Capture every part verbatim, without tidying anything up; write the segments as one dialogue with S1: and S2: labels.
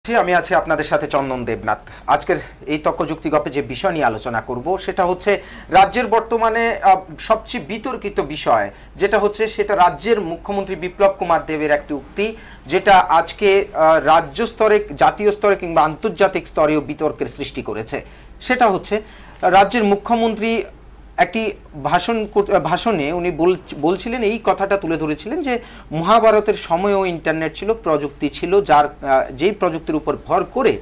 S1: আমি আছি আপনাদের সাথে চন্দন দেবনাথ। আজকের এই তক্ক যুক্তি গল্পে যে বিষয় নিয়ে আলোচনা করব সেটা হচ্ছে রাজ্যের বর্তমানে সবচেয়ে বিতর্কিত বিষয় যেটা হচ্ছে সেটা রাজ্যের মুখ্যমন্ত্রী বিপ্লব কুমার দেবের একটি উক্তি, যেটা আজকে রাজ্য স্তরে, জাতীয় স্তরে কিংবা আন্তর্জাতিক স্তরেও বিতর্কের সৃষ্টি করেছে। সেটা হচ্ছে রাজ্যের মুখ্যমন্ত্রী একটি ভাষণ ভাষণে উনি বলছিলেন, এই কথাটা তুলে ধরেছিলেন যে মহাভারতের সময়ও ইন্টারনেট ছিল, প্রযুক্তি ছিল, যার যেই প্রযুক্তির উপর ভর করে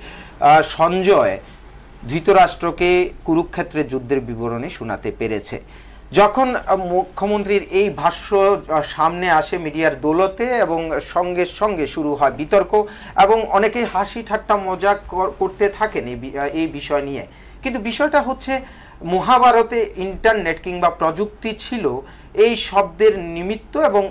S1: সঞ্জয় ধৃতরাষ্ট্রকে কুরুক্ষেত্রের যুদ্ধের বিবরণী শোনাতে পেরেছে। যখন মুখ্যমন্ত্রীর এই ভাষ্য সামনে আসে মিডিয়ার দৌলতে এবং সঙ্গে সঙ্গে শুরু হয় বিতর্ক এবং অনেকেই হাসি ঠাট্টা মজা করতে থাকেন এই বিষয় নিয়ে। কিন্তু বিষয়টা হচ্ছে মহাভারতে ইন্টারনেট কিংবা প্রযুক্তি ছিল এই শব্দের নিমিত্ত এবং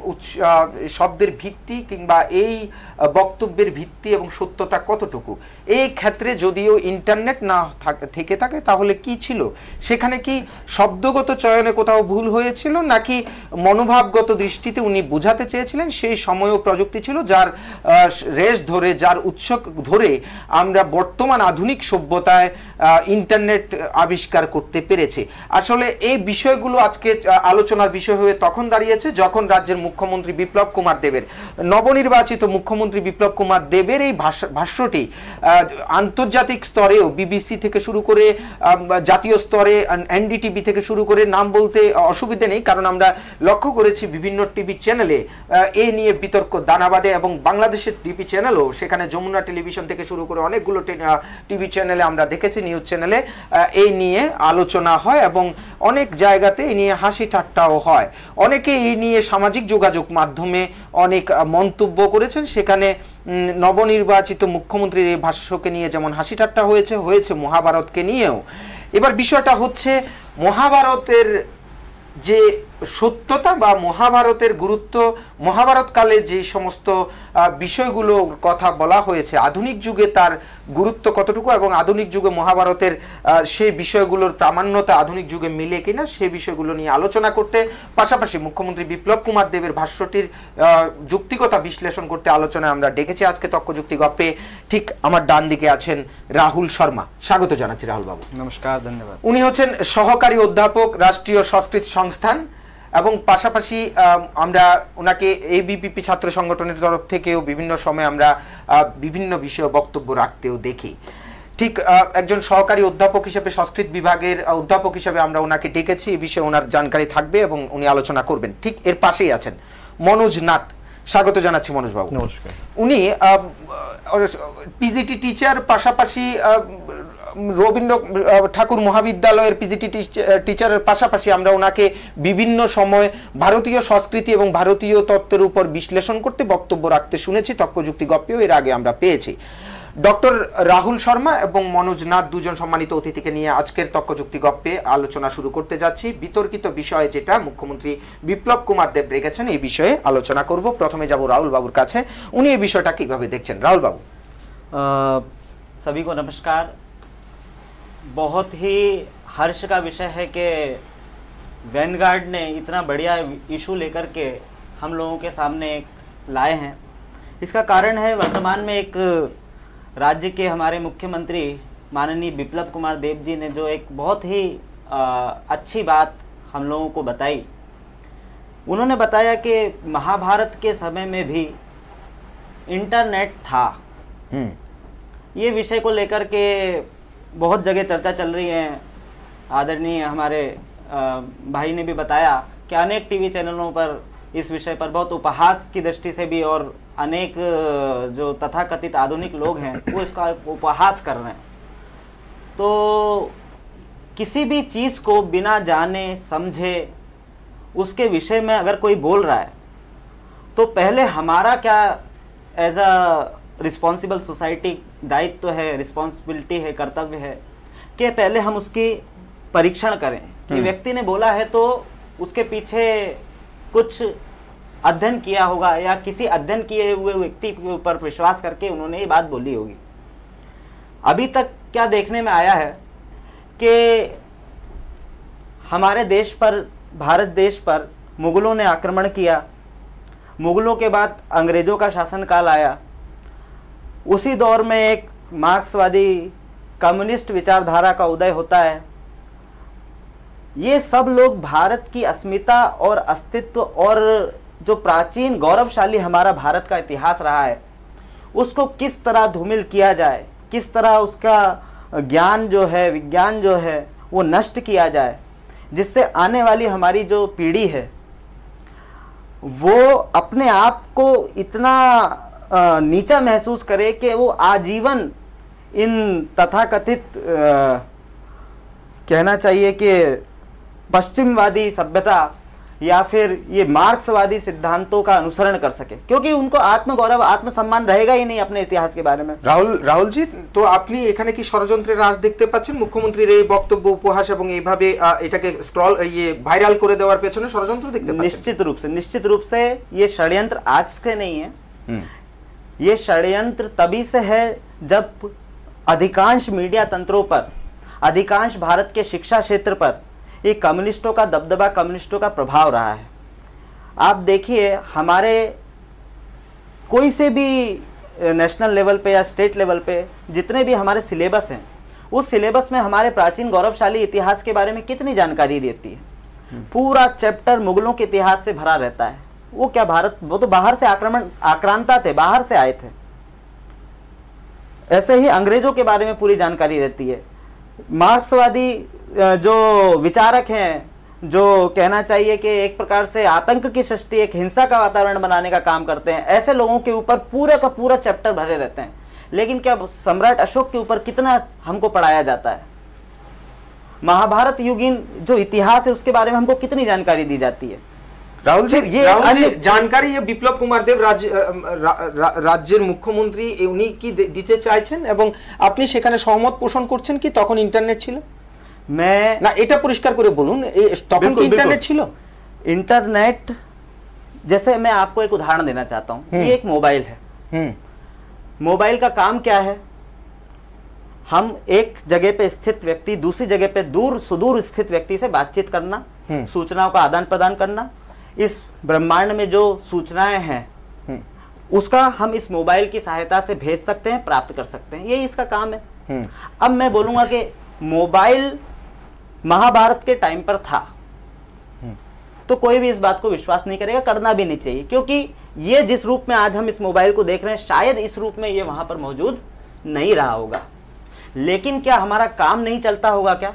S1: শব্দের ভিত্তি কিংবা এই বক্তব্যের ভিত্তি এবং সত্যতা কতটুকু। এই ক্ষেত্রে যদিও ইন্টারনেট না থেকে থাকে তাহলে কি ছিল, সেখানে কি শব্দগত চয়নে কোথাও ভুল হয়েছিল নাকি মনোভাবগত দৃষ্টিতে উনি বোঝাতে চেয়েছিলেন সেই সময়ও প্রযুক্তি ছিল, যার রেশ ধরে, যার উৎস ধরে আমরা বর্তমান আধুনিক সভ্যতায় ইন্টারনেট আবিষ্কার করতে পেরেছি। আসলে এই বিষয়গুলো আজকে আলোচনার বিষয় হয়ে তখন দাঁড়িয়েছে যখন রাজ্যের মুখ্যমন্ত্রী বিপ্লব কুমার দেবের, নবনির্বাচিত মুখ্যমন্ত্রী বিপ্লব কুমার দেবের এই ভাষ্যটি আন্তর্জাতিক স্তরেও বিবিসি থেকে শুরু করে জাতীয় স্তরে এনডিটিভি থেকে শুরু করে, নাম বলতে অসুবিধা নেই কারণ আমরা লক্ষ্য করেছি বিভিন্ন টিভি চ্যানেলে এই নিয়ে বিতর্ক দানাবাদে এবং বাংলাদেশের টিভি চ্যানেলও, সেখানে যমুনা টেলিভিশন থেকে শুরু করে অনেকগুলো টিভি চ্যানেলে আমরা দেখেছি, নিউজ চ্যানেলে এই নিয়ে আলোচনা হয় এবং অনেক জায়গাতে এই নিয়ে হাসি ঠাট্টাও হয়। অনেকে এই নিয়ে সামাজিক যোগাযোগ মাধ্যমে অনেক মন্তব্য করেছেন, সেখানে নবনির্বাচিত মুখ্যমন্ত্রীর এই ভাষ্যকে নিয়ে যেমন হাসি ঠাট্টা হয়েছে হয়েছে মহাভারতকে নিয়েও। এবার বিষয়টা হচ্ছে মহাভারতের যে সত্যতা বা মহাভারতের গুরুত্ব, মহাভারত কালে যে সমস্ত বিষয়গুলো কথা বলা হয়েছে আধুনিক যুগে তার গুরুত্ব কতটুকু এবং আধুনিক যুগে মহাভারতের সেই বিষয়গুলোর প্রামাণ্যতা আধুনিক যুগে মিলে কিনা সেই বিষয়গুলো নিয়ে আলোচনা করতে, পাশাপাশি মুখ্যমন্ত্রী বিপ্লব কুমার দেবের ভাষ্যটির যুক্তিকতা বিশ্লেষণ করতে আলোচনায় আমরা ডেকেছি আজকে তক্ক যুক্তি গল্পে। ঠিক আমার ডান দিকে আছেন রাহুল শর্মা, স্বাগত জানাচ্ছি রাহুল বাবু।
S2: নমস্কার, ধন্যবাদ।
S1: উনি হচ্ছেন সহকারী অধ্যাপক রাষ্ট্রীয় সংস্কৃত সংস্থান এবং পাশাপাশি আমরা ওনাকে এবিপিপি ছাত্র সংগঠনের তরফ থেকেও বিভিন্ন সময় আমরা বিভিন্ন বিষয়ে বক্তব্য রাখতেও দেখি। ঠিক একজন সহকারী অধ্যাপক হিসেবে, সংস্কৃত বিভাগের অধ্যাপক হিসেবে আমরা ওনাকে ডেকেছি, এই বিষয়ে ওনার জানকারি থাকবে এবং উনি আলোচনা করবেন। ঠিক এর পাশেই আছেন মনোজ নাথ, স্বাগত জানাচ্ছি মনোজ বাবু।
S2: নমস্কার।
S1: উনি পিজিটি টিচার, পাশাপাশি রবীন্দ্র ঠাকুর মহাবিদ্যালয়ের পিজিটি টিচারের পাশাপাশি আমরা ওনাকে বিভিন্ন সময় ভারতীয় সংস্কৃতি এবং ভারতীয় তত্ত্বের উপর বিশ্লেষণ করতে বক্তব্য রাখতে শুনেছি, তক্ক যুক্তি গল্পেও এর আগে আমরা পেয়েছি। ডক্টর রাহুল শর্মা এবং মনোজ নাথ দুজন সম্মানিত অতিথিকে নিয়ে আজকের তক্ক যুক্তি গল্পে আলোচনা শুরু করতে যাচ্ছি। বিতর্কিত বিষয় যেটা মুখ্যমন্ত্রী বিপ্লব কুমার দেব রেখেছেন এই বিষয়ে আলোচনা করব। প্রথমে যাব রাহুল বাবুর কাছে, উনি এই বিষয়টা কিভাবে দেখছেন। রাহুল বাবু।
S2: सभी को नमस्कार। बहुत ही हर्ष का विषय है कि वैनगार्ड ने इतना बढ़िया इशू लेकर के हम लोगों के सामने लाए हैं। इसका कारण है वर्तमान में एक राज्य के हमारे मुख्यमंत्री माननीय बिप्लब कुमार देव जी ने जो एक बहुत ही आ, अच्छी बात हम लोगों को बताई। उन्होंने बताया कि महाभारत के समय में भी इंटरनेट था। ये विषय को लेकर के बहुत जगह चर्चा चल रही है। आदरणीय हमारे भाई ने भी बताया कि अनेक टीवी चैनलों पर इस विषय पर बहुत उपहास की दृष्टि से भी और अनेक जो तथाकथित आधुनिक लोग हैं वो इसका उपहास कर रहे हैं। तो किसी भी चीज़ को बिना जाने समझे उसके विषय में अगर कोई बोल रहा है तो पहले हमारा क्या एज अ रिस्पॉन्सिबल सोसाइटी दायित्व तो है, रिस्पॉन्सिबिलिटी है, कर्तव्य है कि पहले हम उसकी परीक्षण करें कि व्यक्ति ने बोला है तो उसके पीछे कुछ अध्ययन किया होगा या किसी अध्ययन किए हुए व्यक्ति के ऊपर विश्वास करके उन्होंने ये बात बोली होगी। अभी तक क्या देखने में आया है कि हमारे देश पर, भारत देश पर मुगलों ने आक्रमण किया, मुगलों के बाद अंग्रेज़ों का शासनकाल आया, उसी दौर में एक मार्क्सवादी कम्युनिस्ट विचारधारा का उदय होता है। ये सब लोग भारत की अस्मिता और अस्तित्व और जो प्राचीन गौरवशाली हमारा भारत का इतिहास रहा है उसको किस तरह धूमिल किया जाए, किस तरह उसका ज्ञान जो है, विज्ञान जो है वो नष्ट किया जाए, जिससे आने वाली हमारी जो पीढ़ी है वो अपने आप को इतना आ, नीचा महसूस करे कि वो आजीवन इन तथाकथित आ, कहना चाहिए कि पश्चिमवादी सभ्यता या फिर ये मार्क्सवादी सिद्धांतों का अनुसरण कर सके, क्योंकि उनको आत्मगौरव आत्मसम्मान रहेगा ही नहीं अपने इतिहास के बारे में।
S1: রাহুল রাহুল জি, তো আপনি এখানে কি ষড়যন্ত্রের রাজ দেখতে পাচ্ছেন? মুখ্যমন্ত্রীর এই বক্তব্য, উপহাস এবং এইভাবে এটাকে স্ক্রল ইয়ে ভাইরাল করে দেওয়ার পেছনে ষড়যন্ত্র দেখতে পাচ্ছেন?
S2: निश्चित रूप से निश्चित रूप से ये षड्यंत्र आज के नहीं है। ये षड्यंत्र तभी से है जब अधिकांश मीडिया तंत्रों पर, अधिकांश भारत के शिक्षा क्षेत्र पर ये कम्युनिस्टों का दबदबा, कम्युनिस्टों का प्रभाव रहा है। आप देखिए हमारे कोई से भी नेशनल लेवल पे या स्टेट लेवल पे जितने भी हमारे सिलेबस हैं, उस सिलेबस में हमारे प्राचीन गौरवशाली इतिहास के बारे में कितनी जानकारी रहती है। पूरा चैप्टर मुगलों के इतिहास से भरा रहता है। वो क्या भारत, वो तो बाहर से आक्रमण आक्रांता थे, बाहर से आए थे। ऐसे ही अंग्रेजों के बारे में पूरी जानकारी रहती है। मार्क्सवादी जो विचारक हैं, जो कहना चाहिए कि एक प्रकार से आतंक की सृष्टि, एक हिंसा का वातावरण बनाने का काम करते हैं, ऐसे लोगों के ऊपर पूरा का पूरा चैप्टर भरे रहते हैं। लेकिन क्या सम्राट अशोक के ऊपर कितना हमको पढ़ाया जाता है? महाभारत युगीन जो इतिहास है उसके बारे में हमको कितनी जानकारी दी जाती है?
S1: রাহুল জি,
S2: ये
S1: রাহুল জি,
S2: अन्य-
S1: জানকারি ये বিপ্লব কুমার দেব রাজ্য রা- রা- রাজ্যের মুখ্যমন্ত্রী উনি কি দে- দিতে চাইছেন এবং আপনি সেখানে সহমত পোষণ করছেন কি? তখন ইন্টারনেট ছিল
S2: मैं
S1: না, এটা পরিষ্কার করে বলুন। এ- তখন কি
S2: बिल्कुल,
S1: ইন্টারনেট
S2: बिल्कुल।
S1: ছিল?
S2: इंटरनेट, जैसे मैं आपको एक उदाहरण देना चाहता हूँ। ये एक मोबाइल है।
S1: হুম
S2: मोबाइल का काम क्या है? हम एक जगह पे स्थित व्यक्ति दूसरी जगह पे दूर सुदूर स्थित व्यक्ति से बातचीत करना, सूचनाओं का आदान प्रदान करना। इस ब्रह्मांड में जो सूचनाएं हैं उसका हम इस मोबाइल की सहायता से भेज सकते हैं, प्राप्त कर सकते हैं। यही इसका काम है। अब मैं बोलूंगा कि मोबाइल महाभारत के टाइम पर था तो कोई भी इस बात को विश्वास नहीं करेगा, करना भी नहीं चाहिए, क्योंकि ये जिस रूप में आज हम इस मोबाइल को देख रहे हैं शायद इस रूप में ये वहां पर मौजूद नहीं रहा होगा। लेकिन क्या हमारा काम नहीं चलता होगा क्या?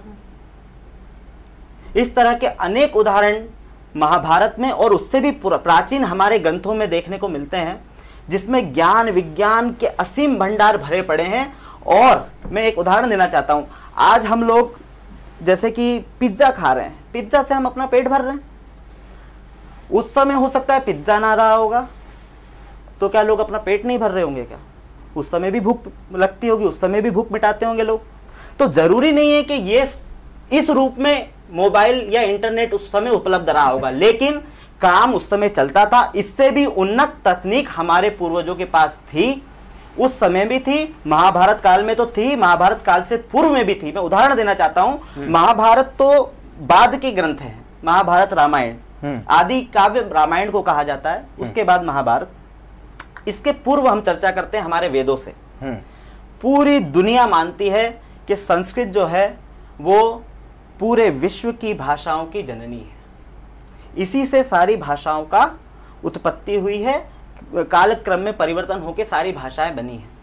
S2: इस तरह के अनेक उदाहरण महाभारत में और उससे भी प्राचीन हमारे ग्रंथों में देखने को मिलते हैं, जिसमें ज्ञान विज्ञान के असीम भंडार भरे पड़े हैं। और मैं एक उदाहरण देना चाहता हूं। आज हम लोग जैसे कि पिज्जा खा रहे हैं, पिज्जा से हम अपना पेट भर रहे हैं। उस समय हो सकता है पिज्जा ना रहा होगा तो क्या लोग अपना पेट नहीं भर रहे होंगे क्या? उस समय भी भूख लगती होगी, उस समय भी भूख मिटाते होंगे लोग। तो जरूरी नहीं है कि ये इस रूप में मोबाइल या इंटरनेट उस समय उपलब्ध रहा होगा, लेकिन काम उस समय चलता था। इससे भी उन्नत तकनीक हमारे पूर्वजों के पास थी, उस समय भी थी, महाभारत काल में तो थी, महाभारत काल से पूर्व में भी थी। मैं उदाहरण देना चाहता हूं। महाभारत तो बाद के ग्रंथ हैं, महाभारत रामायण आदि काव्य रामायण को कहा जाता है, उसके बाद महाभारत। इसके पूर्व हम चर्चा करते हैं हमारे वेदों से। पूरी दुनिया मानती है कि संस्कृत जो है वो पूरे विश्व की भाषाओं की जननी है। इसी से सारी भाषाओं का उत्पत्ति हुई है, कालक्रम में परिवर्तन होकर सारी भाषाएं बनी हैं।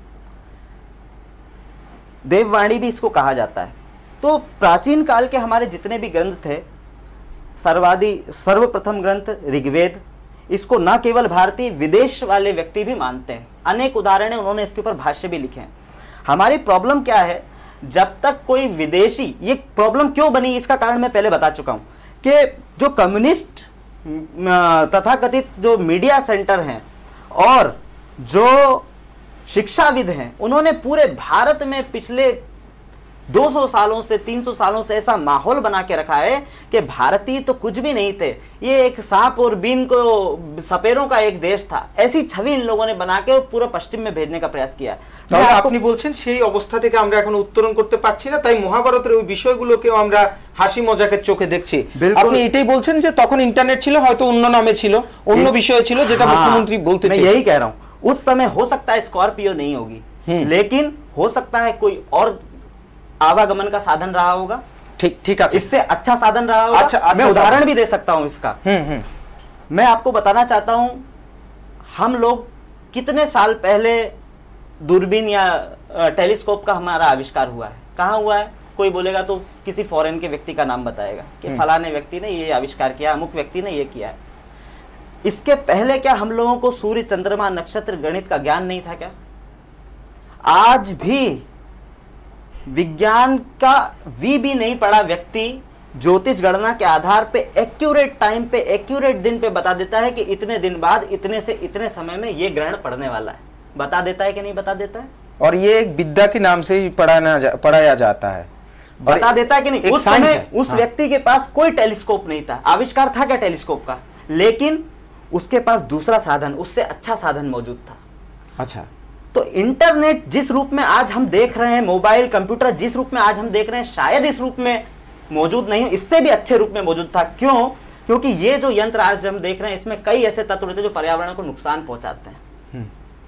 S2: देववाणी भी इसको कहा जाता है। तो प्राचीन काल के हमारे जितने भी ग्रंथ थे, सर्वादि सर्वप्रथम ग्रंथ ऋग्वेद, इसको न केवल भारतीय विदेश वाले व्यक्ति भी मानते हैं। अनेक उदाहरण है, उन्होंने इसके ऊपर भाष्य भी लिखे हैं। हमारी प्रॉब्लम क्या है? जब तक कोई विदेशी, ये प्रॉब्लम क्यों बनी इसका कारण मैं पहले बता चुका हूं कि जो कम्युनिस्ट तथाकथित जो मीडिया सेंटर हैं और जो शिक्षाविद हैं, उन्होंने पूरे भारत में पिछले दो सौ सालों से तीन सौ सालों से ऐसा माहौल बना के रखा है कि भारतीय तो कुछ भी नहीं थे, ये एक सांप और बीन को सपेरों का एक देश था। ऐसी छवि इन लोगों ने बना के पूरा पश्चिम में भेजने का प्रयास किया।
S1: তাহলে আপনি বলছেন সেই অবস্থা থেকে আমরা এখন উত্তরণ করতে পারছি না, তাই মহাভারতের ওই বিষয়গুলোকেও আমরা হাসি মজাকের চোখে দেখছি। আপনি এটাই বলছেন যে তখন ইন্টারনেট ছিল, হয়তো অন্য নামে ছিল, অন্য বিষয় ছিল, যেটা মুখ্যমন্ত্রী বলতে
S2: मैं
S1: চাই।
S2: यही कह रहा हूं, उस समय हो सकता है स्कॉर्पियो नहीं होगी, लेकिन हो सकता है कोई और आवागमन का साधन रहा होगा,
S1: ठीक ठीक है,
S2: इससे अच्छा साधन रहा होगा।
S1: अच्छा, अच्छा
S2: मैं उदाहरण भी दे सकता हूं इसका।
S1: हम्म हम्म
S2: मैं आपको बताना चाहता हूं, हम लोग कितने साल पहले दूरबीन या टेलीस्कोप का हमारा आविष्कार हुआ है, कहाँ हुआ है? कोई बोलेगा तो किसी फॉरेन के व्यक्ति का नाम बताएगा कि फलाने व्यक्ति ने ये आविष्कार किया, अमुक व्यक्ति ने ये किया है। इसके पहले क्या हम लोगों को सूर्य, चंद्रमा, नक्षत्र, गणित का ज्ञान नहीं था क्या? आज भी विज्ञान का वी भी नहीं पढ़ा व्यक्ति ज्योतिष गणना के आधार पे एक्यूरेट टाइम पे, एक्यूरेट दिन पे बता देता है कि इतने दिन बाद इतने से इतने समय में ये ग्रहण पड़ने वाला है। बता देता है कि नहीं बता देता है?
S1: और ये एक विद्या के नाम से ही पढ़ाना जा, पढ़ाया जाता है।
S2: बता देता है कि नहीं? उस समय उस
S1: हाँ।
S2: व्यक्ति के पास कोई टेलीस्कोप नहीं था, आविष्कार था क्या टेलीस्कोप का, लेकिन उसके पास दूसरा साधन, उससे अच्छा साधन मौजूद था।
S1: अच्छा,
S2: तो इंटरनेट जिस रूप में आज हम देख रहे हैं, मोबाइल, कंप्यूटर जिस रूप में आज हम देख रहे हैं, शायद इस रूप में मौजूद नहीं, इससे भी अच्छे रूप में मौजूद था। क्यों? क्योंकि ये जो यंत्र आज हम देख रहे हैं, इसमें कई ऐसे तत्व रहते हैं जो पर्यावरण को नुकसान पहुंचाते हैं।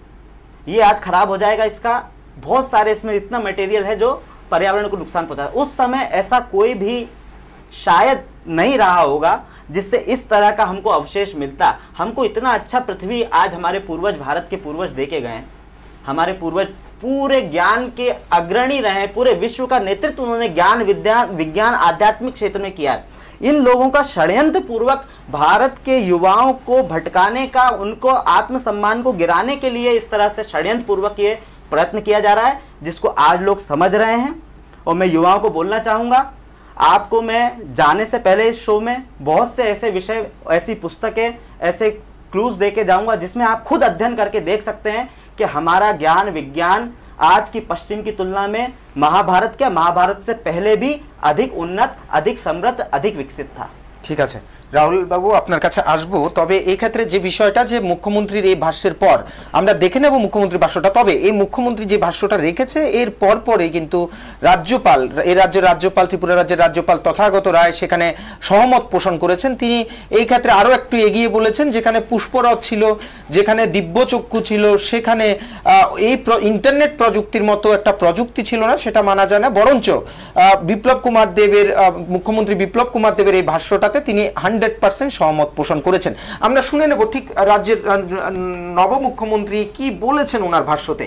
S2: ये आज खराब हो जाएगा, इसका बहुत सारे इसमें इतना मटेरियल है जो पर्यावरण को नुकसान पहुंचाता है। उस समय ऐसा कोई भी शायद नहीं रहा होगा जिससे इस तरह का हमको अवशेष मिलता। हमको इतना अच्छा पृथ्वी आज हमारे पूर्वज, भारत के पूर्वज देके गए हैं। हमारे पूर्वज पूरे ज्ञान के अग्रणी रहे, पूरे विश्व का नेतृत्व उन्होंने ज्ञान, विज्ञान विज्ञान आध्यात्मिक क्षेत्र में किया है। इन लोगों का षड्यंत्र पूर्वक भारत के युवाओं को भटकाने का, उनको आत्मसम्मान को गिराने के लिए इस तरह से षड्यंत्र पूर्वक ये प्रयत्न किया जा रहा है, जिसको आज लोग समझ रहे हैं। और मैं युवाओं को बोलना चाहूंगा, आपको मैं जाने से पहले इस शो में बहुत से ऐसे विषय, ऐसी पुस्तकें, ऐसे क्लूज देके जाऊंगा जिसमें आप खुद अध्ययन करके देख सकते हैं कि हमारा ज्ञान, विज्ञान आज की पश्चिम की तुलना में महाभारत क्या, महाभारत से पहले भी अधिक उन्नत, अधिक समृद्ध, अधिक विकसित था।
S1: ঠিক আছে রাহুল বাবু, আপনার কাছে আসবো। তবে এই ক্ষেত্রে যে বিষয়টা যে মুখ্যমন্ত্রীর এই ভাষ্যের পর আমরা দেখে নেব মুখ্যমন্ত্রীর ভাষ্যটা, তবে এই মুখ্যমন্ত্রী যে ভাষ্যটা রেখেছে এর পর পরে কিন্তু রাজ্যপাল, এই রাজ্যের রাজ্যপাল, ত্রিপুরা রাজ্যের রাজ্যপাল তথাগত রায় সেখানে সহমত পোষণ করেছেন। তিনি এই ক্ষেত্রে আরও একটু এগিয়ে বলেছেন, যেখানে পুষ্পরথ ছিল, যেখানে দিব্যচক্ষু ছিল, সেখানে এই ইন্টারনেট প্রযুক্তির মতো একটা প্রযুক্তি ছিল না, সেটা মানা যায় না। বরঞ্চ বিপ্লব কুমার দেবের, মুখ্যমন্ত্রী বিপ্লব কুমার দেবের এই ভাষ্যটাতে তিনি হান্ড্রেড পার্সেন্ট সহমত পোষণ করেছেন। আমরা শুনে নেব ঠিক রাজ্যের নব মুখ্যমন্ত্রী কি বলেছেন ওনার ভাষ্যতে।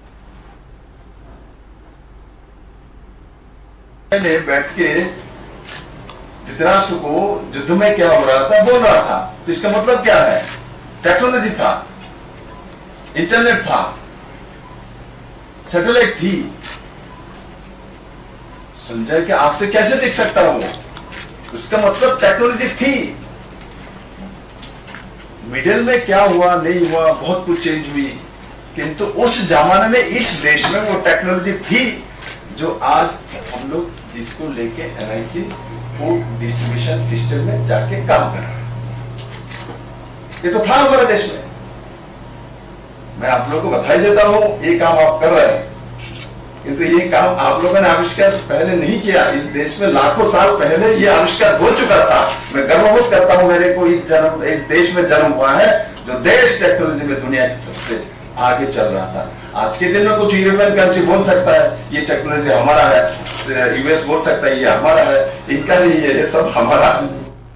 S3: बैठ के धृतराष्ट्र को युद्ध में क्या हो रहा था बोल रहा था। तो इसका मतलब क्या है? टेक्नोलॉजी था, इंटरनेट था, सैटेलाइट थी। संजय के आंख से कैसे देख सकता हूं? उसका मतलब टेक्नोलॉजी थी। मिडिल में क्या हुआ नहीं हुआ, बहुत कुछ चेंज हुई, किंतु उस जमाने में इस देश में वो टेक्नोलॉजी थी जो आज हम लोग जिसको लेके एनआईसी फूड डिस्ट्रीब्यूशन सिस्टम में जाके काम कर रहे हैं। ये तो था हमारे देश में। मैं आप लोगों को बधाई देता हूं, ये काम आप कर रहे हैं, किंतु ये काम आप लोगों ने आविष्कार पहले नहीं किया। इस देश में लाखों साल पहले ये आविष्कार हो चुका था। मैं गर्वबोध करता हूं मेरे को इस जन्म इस देश में जन्म हुआ है जो देश टेक्नोलॉजी में दुनिया की सबसे आगे चल रहा था। आज के दिन में कुछ यूरोपियन कंट्री बोल सकता है ये टेक्नोलॉजी हमारा है, यूएस बोल सकता है ये हमारा है, इनका नहीं है, ये सब हमारा है।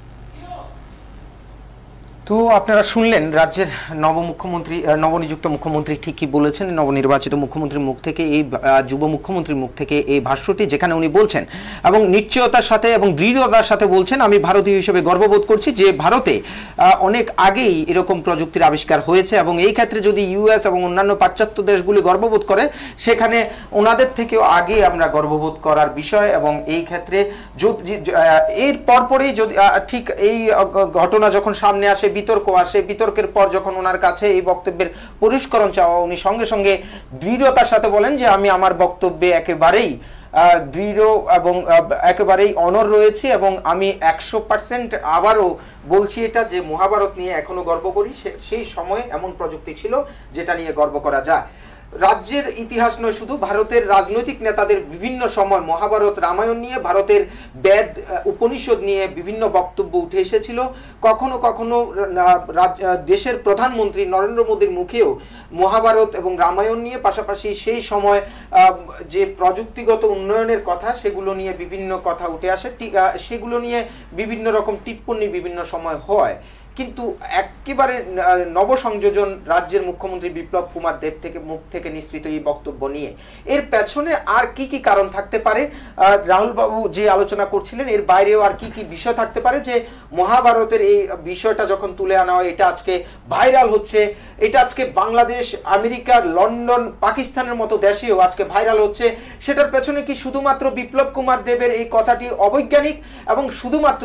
S1: তো আপনারা শুনলেন রাজ্যের নব মুখ্যমন্ত্রী, নবনিযুক্ত মুখ্যমন্ত্রী ঠিকই বলেছেন। নবনির্বাচিত মুখ্যমন্ত্রীর মুখ থেকে এই যুব মুখ্যমন্ত্রীর মুখ থেকে এই ভাষ্যটি, যেখানে উনি বলছেন এবং নিশ্চয়তার সাথে এবং দৃঢ়তার সাথে বলছেন, আমি ভারতীয় হিসেবে গর্ববোধ করছি যে ভারতে অনেক আগেই এরকম প্রযুক্তির আবিষ্কার হয়েছে এবং এই ক্ষেত্রে যদি ইউএস এবং অন্যান্য পাশ্চাত্য দেশগুলি গর্ববোধ করে, সেখানে ওনাদের থেকেও আগে আমরা গর্ববোধ করার বিষয়। এবং এই ক্ষেত্রে এর পরপরই যদি ঠিক এই ঘটনা যখন সামনে আসে, বিতর্ক আসে, বিতর্কের পর যখন ওনার কাছে এই বক্তব্যের পরিষ্করণ চাওয়া, উনি সঙ্গে সঙ্গে দৃঢ়তার সাথে বলেন যে আমি আমার বক্তব্যে একেবারেই দৃঢ় এবং একেবারেই অনর রয়েছে এবং আমি একশো পার্সেন্ট আবারও বলছি এটা যে মহাভারত নিয়ে এখনো গর্ব করি। সেই সময় এমন প্রযুক্তি ছিল যেটা নিয়ে গর্ব করা যায়। রাজ্যের ইতিহাস নয়, শুধু ভারতের রাজনৈতিক নেতাদের বিভিন্ন সময় মহাভারত রামায়ণ নিয়ে, ভারতের বেদ উপনিষদ নিয়ে বিভিন্ন বক্তব্য উঠে এসেছিল। কখনো কখনো দেশের প্রধানমন্ত্রী নরেন্দ্র মোদীর মুখেও মহাভারত এবং রামায়ণ নিয়ে, পাশাপাশি সেই সময় যে প্রযুক্তিগত উন্নয়নের কথা সেগুলো নিয়ে বিভিন্ন কথা উঠে আসে, সেগুলো নিয়ে বিভিন্ন রকম টিপ্পনী বিভিন্ন সময় হয়। কিন্তু একেবারে নবসংযোজন রাজ্যের মুখ্যমন্ত্রী বিপ্লব কুমার দেব থেকে মুখ থেকে নিঃসৃত এই বক্তব্য নিয়ে, এর পেছনে আর কি কি কারণ থাকতে পারে? রাহুল বাবু যে আলোচনা করছিলেন এর বাইরেও আর কি কি বিষয় থাকতে পারে যে মহাভারতের এই বিষয়টা যখন তুলে আনা হয়, এটা আজকে ভাইরাল হচ্ছে, এটা আজকে বাংলাদেশ, আমেরিকা, লন্ডন, পাকিস্তানের মতো দেশেও আজকে ভাইরাল হচ্ছে, সেটার পেছনে কি শুধুমাত্র বিপ্লব কুমার দেবের এই কথাটি অবৈজ্ঞানিক এবং শুধুমাত্র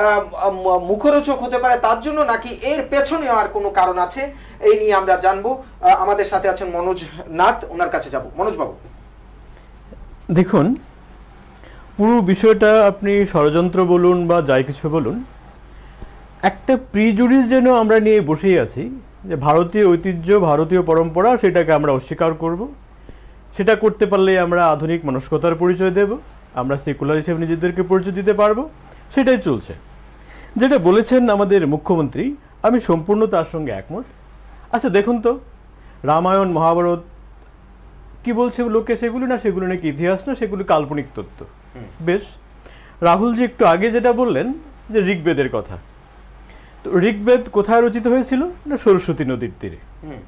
S1: মুখরোচক হতে পারে তার জন্য, নাকি এর পেছনেও আর কোনো কারণ আছে? এই নিয়ে আমরা জানবো। আমাদের সাথে আছেন মনোজ নাথ, ওনার কাছে যাব। মনোজ বাবু,
S4: দেখুন, পুরো বিষয়টা আপনি ষড়যন্ত্র বলুন বা যাই কিছু বলুন, একটা প্রিজুডিস যেন আমরা নিয়ে বসেই আছি যে ভারতীয় ঐতিহ্য, ভারতীয় পরম্পরা, সেটাকে আমরা অস্বীকার করব। সেটা করতে পারলে আমরা আধুনিক মানসিকতার পরিচয় দেব, আমরা সেকুলার হিসেবে নিজেদেরকে পরিচয় দিতে পারবো, সেটাই চলছে। যেটা বলেছেন আমাদের মুখ্যমন্ত্রী, আমি সম্পূর্ণ তার সঙ্গে একমত। আচ্ছা দেখুন তো, রামায়ণ মহাভারত কি বলছে লোকে, সেগুলো না সেগুলো নাকি ইতিহাস না, সেগুলো কাল্পনিক তত্ত্ব। বেশ, রাহুলজি একটু আগে যেটা বললেন যে ঋগ্বেদের কথা, তো ঋগ্বেদ কোথায় রচিত হয়েছিল না সরস্বতী নদীর তীরে।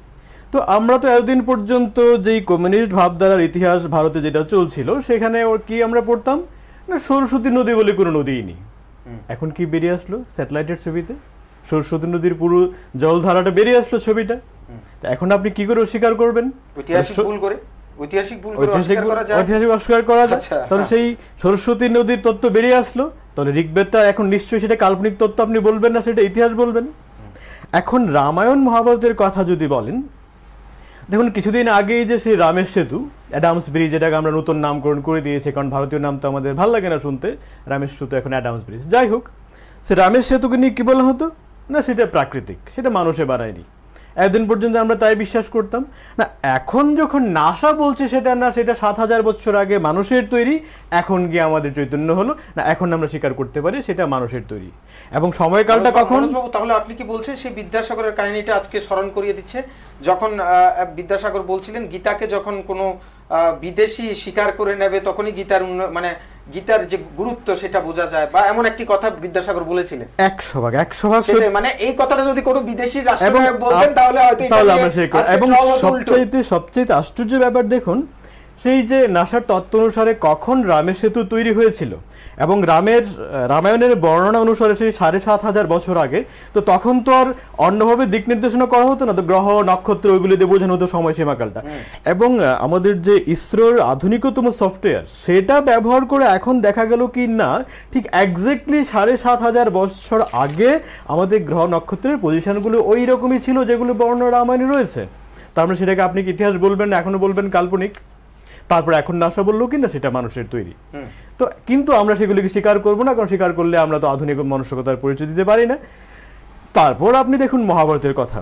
S4: তো আমরা তো এতদিন পর্যন্ত যেই কমিউনিস্ট ভাবধারার ইতিহাস ভারতে যেটা চলছিল, সেখানে ওর কি আমরা পড়তাম না সরস্বতী নদী বলে কোনো নদীই নেই। এখন কি বেরিয়ে আসলো স্যাটেলাইটের ছবিতে, সরস্বতী নদীর পুরো জলধারাটা বেরিয়ে আসলো ছবিটা। এখন আপনি কি করে অস্বীকার করবেন?
S1: ঐতিহাসিক ভুল করে, ঐতিহাসিক ভুল করে
S4: ঐতিহাসিক অস্বীকার করা যায়। তাহলে সেই সরস্বতী নদীর তত্ত্ব বেরিয়ে আসলো, তাহলে ঋগ্বেদটা এখন নিশ্চয়ই সেটা কাল্পনিক তত্ত্ব আপনি বলবেন না, সেটা ইতিহাস বলবেন। এখন রামায়ণ মহাভারতের কথা যদি বলেন, দেখুন কিছুদিন আগেই যে সেই রামের সেতু, অ্যাডামস ব্রিজ, এটাকে আমরা নতুন নামকরণ করে দিয়েছি, কারণ ভারতীয় নাম তো আমাদের ভালো লাগে না শুনতে, রামের সেতু এখন অ্যাডামস ব্রিজ। যাই হোক, সে রামের সেতুকে নিয়ে কী বলা হতো না সেটা প্রাকৃতিক, সেটা মানুষে বানায়নি। এতদিন পর্যন্ত আমরা তাই বিশ্বাস করতাম না। এখন যখন নাসা বলছে সেটা না, সেটা সাত হাজার বছর আগে মানুষের তৈরি, এখন গিয়ে আমাদের চৈতন্য হলো না, এখন আমরা স্বীকার করতে পারি সেটা মানুষের তৈরি। এবং সময়কালটা কখন?
S1: তাহলে আপনি কি বলছেন সেই বিদ্যাসাগরের কাহিনীটা আজকে স্মরণ করিয়ে দিচ্ছে, যখন বিদ্যাসাগর বলছিলেন গীতাকে যখন কোনো বিদেশি স্বীকার করে নেবে তখনই গীতার মানে গীতার যে গুরুত্ব সেটা বোঝা যায়, বা এমন একটি কথা বিদ্যাসাগর বলেছিলেন।
S4: একশো ভাগ একশো ভাগ
S1: মানে এই কথাটা যদি কোনো বিদেশি রাষ্ট্রনায়ক বলতেন তাহলে হয়তো
S4: তাহলে আমরা সেই কথা। এবং সবচাইতে সবচাইতে আশ্চর্য ব্যাপার দেখুন, সেই যে নাসার তত্ত্ব অনুসারে কখন রামের সেতু তৈরি হয়েছিল এবং রামের রামায়ণের বর্ণনা অনুসারে সেই সাড়ে সাত হাজার বছর আগে, তো তখন তো আর অন্যভাবে দিক নির্দেশনা করা হতো না, তো গ্রহ নক্ষত্র ওইগুলো দিয়ে বোঝানো হতো সময়সীমাকালটা। এবং আমাদের যে ইসরোর আধুনিকতম সফটওয়্যার, সেটা ব্যবহার করে এখন দেখা গেল কি না ঠিক একজ্যাক্টলি সাড়ে সাত হাজার বছর আগে আমাদের গ্রহ নক্ষত্রের পজিশনগুলো ওই রকমই ছিল যেগুলো বর্ণনা রামায়ণে রয়েছে। তার মানে সেটাকে আপনি কি ইতিহাস বলবেন না, এখনো বলবেন কাল্পনিক? তারপর এখন নাসা বললো কিনা সেটা মানুষের তৈরি। তো কিন্তু আমরা সেগুলিকে স্বীকার করবো না, কারণ স্বীকার করলে আমরা তো আধুনিক মানসিকতার পরিচয় দিতে পারি না। তারপর আপনি দেখুন মহাভারতের কথা,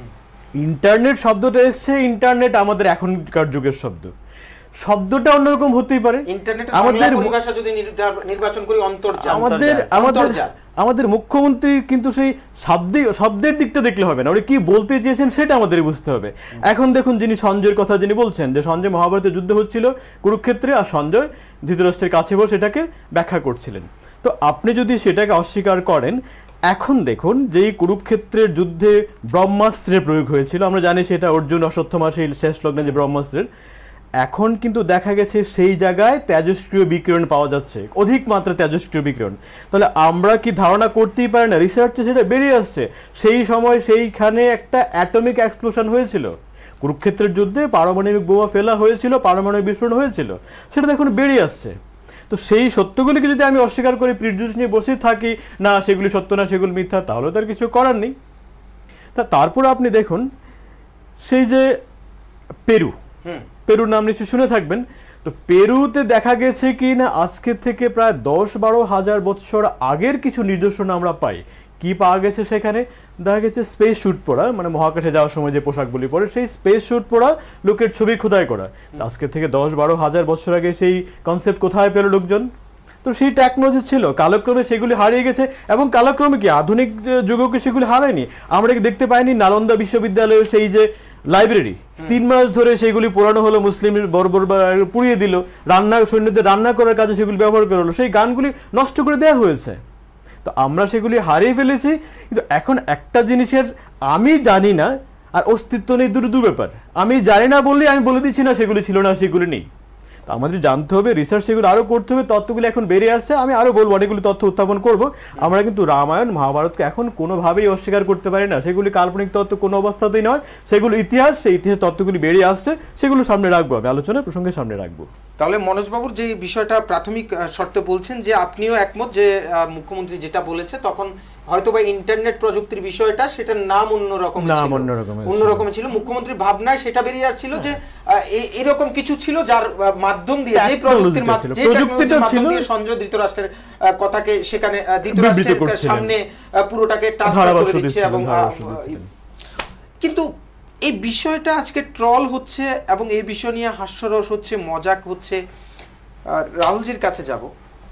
S4: ইন্টারনেট শব্দটা এসছে, ইন্টারনেট আমাদের এখনকার যুগের শব্দ, শব্দটা অন্যরকম হতেই পারে।
S1: আমাদের ভাষা যদি নির্বাচন করি অন্তর্জাল,
S4: আমাদের আমাদের আমাদের মুখ্যমন্ত্রী কিন্তু সেই শব্দে শব্দের দিকটা দেখলে হবে না, উনি কি বলতে চেয়েছেন সেটা আমাদের বুঝতে হবে। এখন দেখুন, যিনি সঞ্জয়ের কথা যিনি বলছেন যে সঞ্জয় মহাভারতের যুদ্ধ হচ্ছিল কুরুক্ষেত্রে, আর সঞ্জয় ধৃতরাষ্ট্রের কাছে বসে সেটাকে ব্যাখ্যা করছিলেন। তো আপনি যদি সেটাকে অস্বীকার করেন, এখন দেখুন যেই কুরুক্ষেত্রের যুদ্ধে ব্রহ্মাস্ত্রের প্রয়োগ হয়েছিল, আমরা জানি সেটা অর্জুন অশ্বত্থামা সেই শেষ লগ্নে যে ব্রহ্মাস্ত্রের, এখন কিন্তু দেখা গেছে সেই জায়গায় তেজস্ক্রিয় বিকিরণ পাওয়া যাচ্ছে, অধিক মাত্রা তেজস্ক্রিয় বিকিরণ। তাহলে আমরা কি ধারণা করতেই পারি না, রিসার্চে সেটা বেরিয়ে আসছে, সেই সময় সেইখানে একটা অ্যাটমিক এক্সপ্লোশন হয়েছিল, কুরুক্ষেত্রের যুদ্ধে পারমাণবিক বোমা ফেলা হয়েছিল, পারমাণবিক বিস্ফোরণ হয়েছিল, সেটা এখন বেরিয়ে আসছে। তো সেই সত্যগুলিকে যদি আমি অস্বীকার করে প্রিজুডিস নিয়ে বসে থাকি না সেগুলি সত্য না সেগুলি মিথ্যা, তাহলে তার কিছু করার নেই। তা তারপর আপনি দেখুন সেই যে পেরু, পেরুর নাম নিশ্চয়ই শুনে থাকবেন। তো পেরুতে দেখা গেছে কি না আজকে থেকে প্রায় দশ বারো হাজার বছর আগের কিছু নিদর্শন আমরা পাই। কি পাওয়া গেছে সেখানে? দেখা গেছে স্পেস স্যুট পরা, মানে মহাকাশে যাওয়ার সময় যে পোশাকগুলি পরে সেই স্পেস স্যুট পরা লোকের ছবি খোদাই করা। আজকে থেকে দশ বারো হাজার বছর আগে সেই কনসেপ্ট কোথায় পেল লোকজন? তো সেই টেকনোলজি ছিল, কালক্রমে সেগুলি হারিয়ে গেছে এবং কালক্রমে কি আধুনিক যুগকে সেগুলি হারায়নি। আমরা কি দেখতে পাইনি নালন্দা বিশ্ববিদ্যালয়ের সেই যে লাইব্রেরি তিন মাস ধরে সেগুলি পোড়ানো হলো, মুসলিম বর্বর পুড়িয়ে দিল, রান্না সৈন্যদের রান্না করার কাজে সেগুলি ব্যবহার করা হলো, সেই গানগুলি নষ্ট করে দেওয়া হয়েছে। তো আমরা সেগুলি হারিয়ে ফেলেছি। কিন্তু এখন একটা জিনিসের আমি জানি না আর অস্তিত্ব নেই, দুটো দু ব্যাপার। আমি জানি না বললে আমি বলে দিচ্ছি না সেগুলি ছিল না, সেগুলি নেই। তো আমাদের জানতে হবে, রিসার্চ সেগুলো আরও করতে হবে, তথ্যগুলি এখন বেরিয়ে আসছে, আমি আরও বলবো, অনেকগুলি তথ্য উত্থাপন করব। আমরা কিন্তু রামায়ণ মহাভারতকে এখন কোনোভাবেই অস্বীকার করতে পারি না, সেগুলি কাল্পনিক তত্ত্ব কোনো অবস্থাতেই নয়, সেগুলো ইতিহাস, সেই ইতিহাস তত্ত্বগুলি বেরিয়ে আসছে, সেগুলো সামনে রাখবো, আমি আলোচনার প্রসঙ্গে সামনে রাখবো।
S1: তাহলে মনোজবাবুর যে বিষয়টা প্রাথমিক শর্তে বলছেন যে আপনিও একমত যে মুখ্যমন্ত্রী যেটা বলেছে তখন হয়তোবা ইন্টারনেট প্রযুক্তির বিষয়টা সেটার নাম অন্যরকম ছিল, অন্যরকম ছিল, মুখ্যমন্ত্রীর ভাবনায় সেটা বেরিয়ে আসছিল যে এরকম কিছু ছিল যার মাধ্যম দিয়ে, যে প্রযুক্তির মাধ্যম দিয়ে সঞ্জয় ধৃতরাষ্ট্রের কথাকে সেখানে ধৃতরাষ্ট্রের সামনে পুরোটাকে ট্রান্সফার করে দিচ্ছে। এবং কিন্তু এই বিষয়টা আজকে ট্রল হচ্ছে এবং এই বিষয় নিয়ে হাস্যরস হচ্ছে, মজাক হচ্ছে। রাহুলজির কাছে যাব,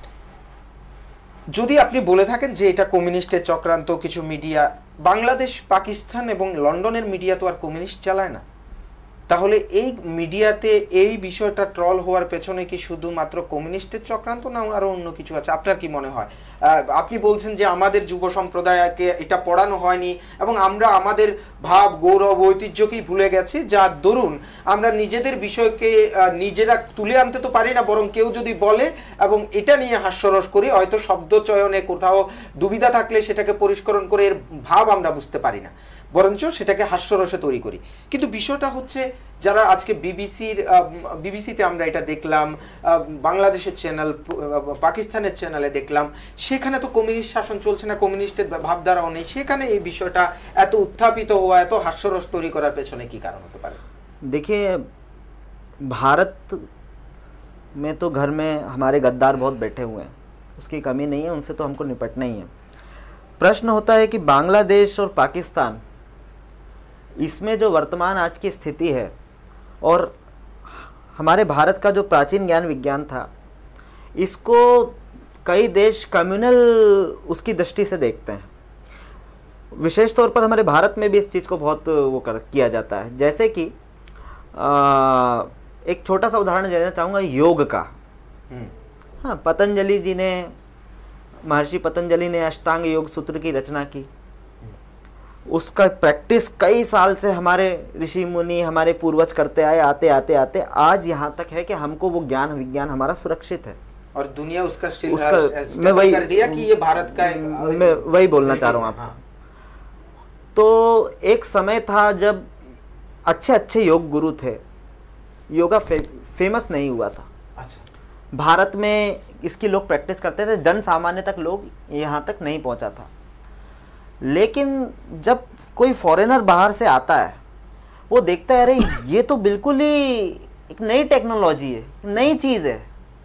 S1: যদি আপনি বলে থাকেন যে এটা কমিউনিস্টের চক্রান্ত, কিছু মিডিয়া, বাংলাদেশ, পাকিস্তান এবং লন্ডনের মিডিয়া তো আর কমিউনিস্ট চালায় না, তাহলে এই মিডিয়াতে এই বিষয়টা ট্রল হওয়ার পেছনে কি শুধুমাত্র কমিউনিস্টের চক্রান্ত না আরো অন্য কিছু আছে? আপনার কি মনে হয়? আপনি বলছেন যে আমাদের যুব সম্প্রদায়কে এটা পড়ানো হয়নি এবং আমরা আমাদের ভাব, গৌরব, ঐতিহ্যকেই ভুলে গেছি, যার দরুন আমরা নিজেদের বিষয়কে নিজেরা তুলে আনতে তো পারি না, বরং কেউ যদি বলে এবং এটা নিয়ে হাস্যরস করি, হয়তো শব্দ চয়নে কোথাও দুবিধা থাকলে সেটাকে পরিষ্করণ করে এর ভাব আমরা বুঝতে পারি না, বরঞ্চ সেটাকে হাস্যরসে তৈরি করি। কিন্তু বিষয়টা হচ্ছে যারা আজকে বিবিসির বিবিসিতে আমরা এটা দেখলাম, বাংলাদেশের চ্যানেল, পাকিস্তানের চ্যানেলে দেখলাম, সেখানে তো কমিউনিস্ট শাসন চলছে না, কমিউনিস্টের ভাবধারাও নেই, সেখানে এই বিষয়টা এত উত্থাপিত হওয়া, এত হাস্যরস তৈরি করার পেছনে কি কারণ হতে পারে?
S2: देखिए, भारत में तो घर में हमारे गद्दार बहुत बैठे हुए हैं, उसकी कमी नहीं है, उनसे तो हमको निपटना ही है। प्रश्न होता है कि बांग्लादेश और पाकिस्तान, इसमें जो वर्तमान आज की स्थिति है और हमारे भारत का जो प्राचीन ज्ञान विज्ञान था, इसको कई देश कम्युनल उसकी दृष्टि से देखते हैं। विशेष तौर पर हमारे भारत में भी इस चीज़ को बहुत वो कर किया जाता है। जैसे कि आ, एक छोटा सा उदाहरण देना चाहूँगा योग का। हाँ, पतंजलि जी ने, महर्षि पतंजलि ने अष्टांग योग सूत्र की रचना की, उसका प्रैक्टिस कई साल से हमारे ऋषि मुनि, हमारे पूर्वज करते आए, आते आते आते आज यहाँ तक है कि हमको वो ज्ञान विज्ञान हमारा सुरक्षित है
S1: और दुनिया उसका,
S2: उसका मैं वही
S1: कर दिया कि ये भारत का एक,
S2: मैं वही बोलना चाह रहा हूँ आपको। तो एक समय था जब अच्छे अच्छे योग गुरु थे, योगा फे, फेमस नहीं हुआ था।
S1: अच्छा,
S2: भारत में इसकी लोग प्रैक्टिस करते थे, जन सामान्य तक लोग यहाँ तक नहीं पहुँचा था। लेकिन जब कोई फॉरेनर बाहर से आता है, वो देखता है अरे ये तो बिल्कुल ही एक नई टेक्नोलॉजी है, नई चीज़ है,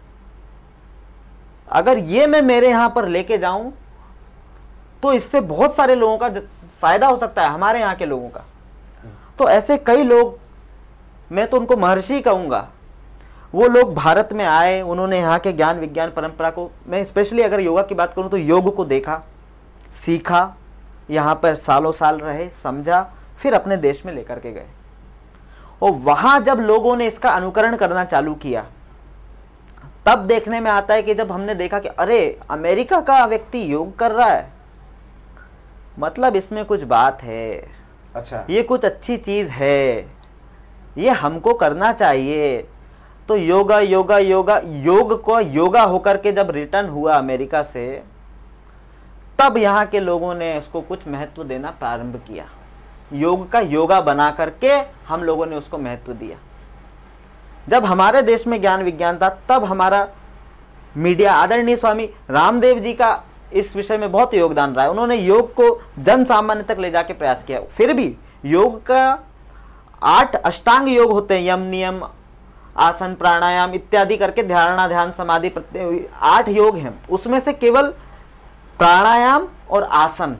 S2: अगर ये मैं मेरे यहाँ पर लेके जाऊँ तो इससे बहुत सारे लोगों का फ़ायदा हो सकता है, हमारे यहाँ के लोगों का। तो ऐसे कई लोग, मैं तो उनको महर्षि कहूँगा, वो लोग भारत में आए, उन्होंने यहाँ के ज्ञान विज्ञान परंपरा को, मैं स्पेशली अगर योगा की बात करूँ तो योग को देखा, सीखा, यहाँ पर सालों साल रहे, समझा, फिर अपने देश में लेकर के गए। और वहाँ जब लोगों ने इसका अनुकरण करना चालू किया, तब देखने में आता है कि जब हमने देखा कि अरे अमेरिका का व्यक्ति योग कर रहा है, मतलब इसमें कुछ बात है।
S1: अच्छा,
S2: ये कुछ अच्छी चीज़ है, ये हमको करना चाहिए। तो योगा योगा योगा योग को योगा होकर के जब रिटर्न हुआ अमेरिका से, तब यहाँ के लोगों ने उसको कुछ महत्व देना प्रारंभ किया। योग का योगा बना करके हम लोगों ने उसको महत्व दिया। जब हमारे देश में ज्ञान विज्ञान था, तब हमारा मीडिया, आदरणीय स्वामी रामदेव जी का इस विषय में बहुत योगदान रहा है। उन्होंने योग को जन सामान्य तक ले जाके प्रयास किया। फिर भी योग का आठ अष्टांग योग होते हैं, यम, नियम, आसन, प्राणायाम इत्यादि करके, धारणा, ध्यान, समाधि, आठ योग हैं। उसमें से केवल प्राणायाम और आसन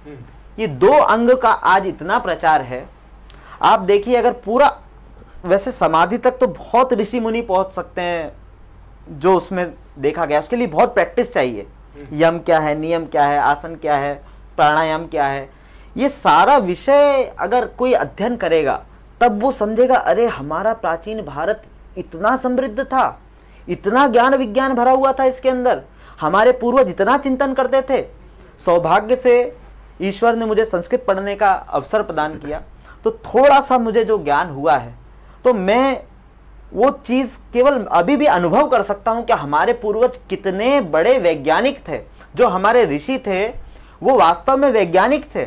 S2: ये दो अंग का आज इतना प्रचार है। आप देखिए, अगर पूरा, वैसे समाधि तक तो बहुत ऋषि मुनि पहुंच सकते हैं, जो उसमें देखा गया, उसके लिए बहुत प्रैक्टिस चाहिए। यम क्या है, नियम क्या है, आसन क्या है, प्राणायाम क्या है, ये सारा विषय अगर कोई अध्ययन करेगा तब वो समझेगा, अरे हमारा प्राचीन भारत इतना समृद्ध था, इतना ज्ञान विज्ञान भरा हुआ था इसके अंदर, हमारे पूर्वज इतना चिंतन करते थे। सौभाग्य से ईश्वर ने मुझे संस्कृत पढ़ने का अवसर प्रदान किया, तो थोड़ा सा मुझे जो ज्ञान हुआ है, तो मैं वो चीज केवल अभी भी अनुभव कर सकता हूं कि हमारे पूर्वज कितने बड़े वैज्ञानिक थे। जो हमारे ऋषि थे वो वास्तव में वैज्ञानिक थे।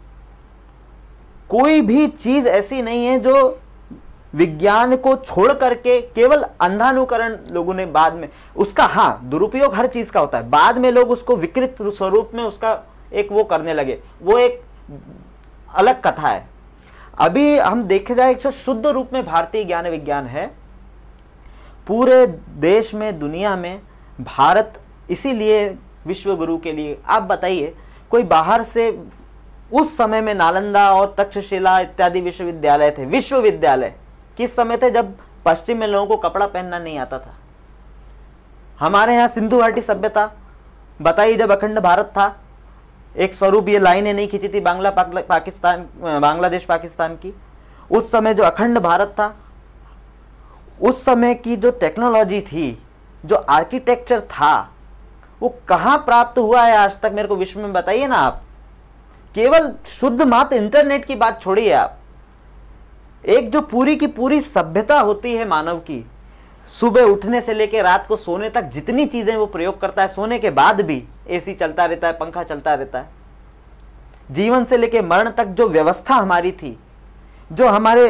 S2: कोई भी चीज ऐसी नहीं है जो विज्ञान को छोड़ करके केवल अंधानुकरण लोगों ने बाद में उसका, हाँ दुरुपयोग हर चीज का होता है, बाद में लोग उसको विकृत स्वरूप में उसका एक वो करने लगे, वो एक अलग कथा है। अभी हम देखे जाए जो शुद्ध रूप में भारतीय ज्ञान विज्ञान है पूरे देश में, दुनिया में, भारत इसीलिए विश्व गुरु के लिए। आप बताइए, कोई बाहर से, उस समय में नालंदा और तक्षशिला इत्यादि विश्वविद्यालय थे, विश्वविद्यालय किस समय थे जब पश्चिम में लोगों को कपड़ा पहनना नहीं आता था। हमारे यहाँ सिंधु घाटी सभ्यता, बताइए जब अखंड भारत था, एक स्वरूप ये लाइनें नहीं खींची थी बांग्ला पाकिस्तान बांग्लादेश पाकिस्तान की, उस समय जो अखंड भारत था, उस समय की जो टेक्नोलॉजी थी, जो आर्किटेक्चर था, वो कहाँ प्राप्त हुआ है आज तक, मेरे को विश्व में बताइए ना आप। केवल शुद्ध मात्र इंटरनेट की बात छोड़िए आप, एक जो पूरी की पूरी सभ्यता होती है मानव की, सुबह उठने से लेकर रात को सोने तक जितनी चीजें वो प्रयोग करता है, सोने के बाद भी एसी चलता रहता है, पंखा चलता रहता है, जीवन से लेकर मरण तक जो व्यवस्था हमारी थी, जो हमारे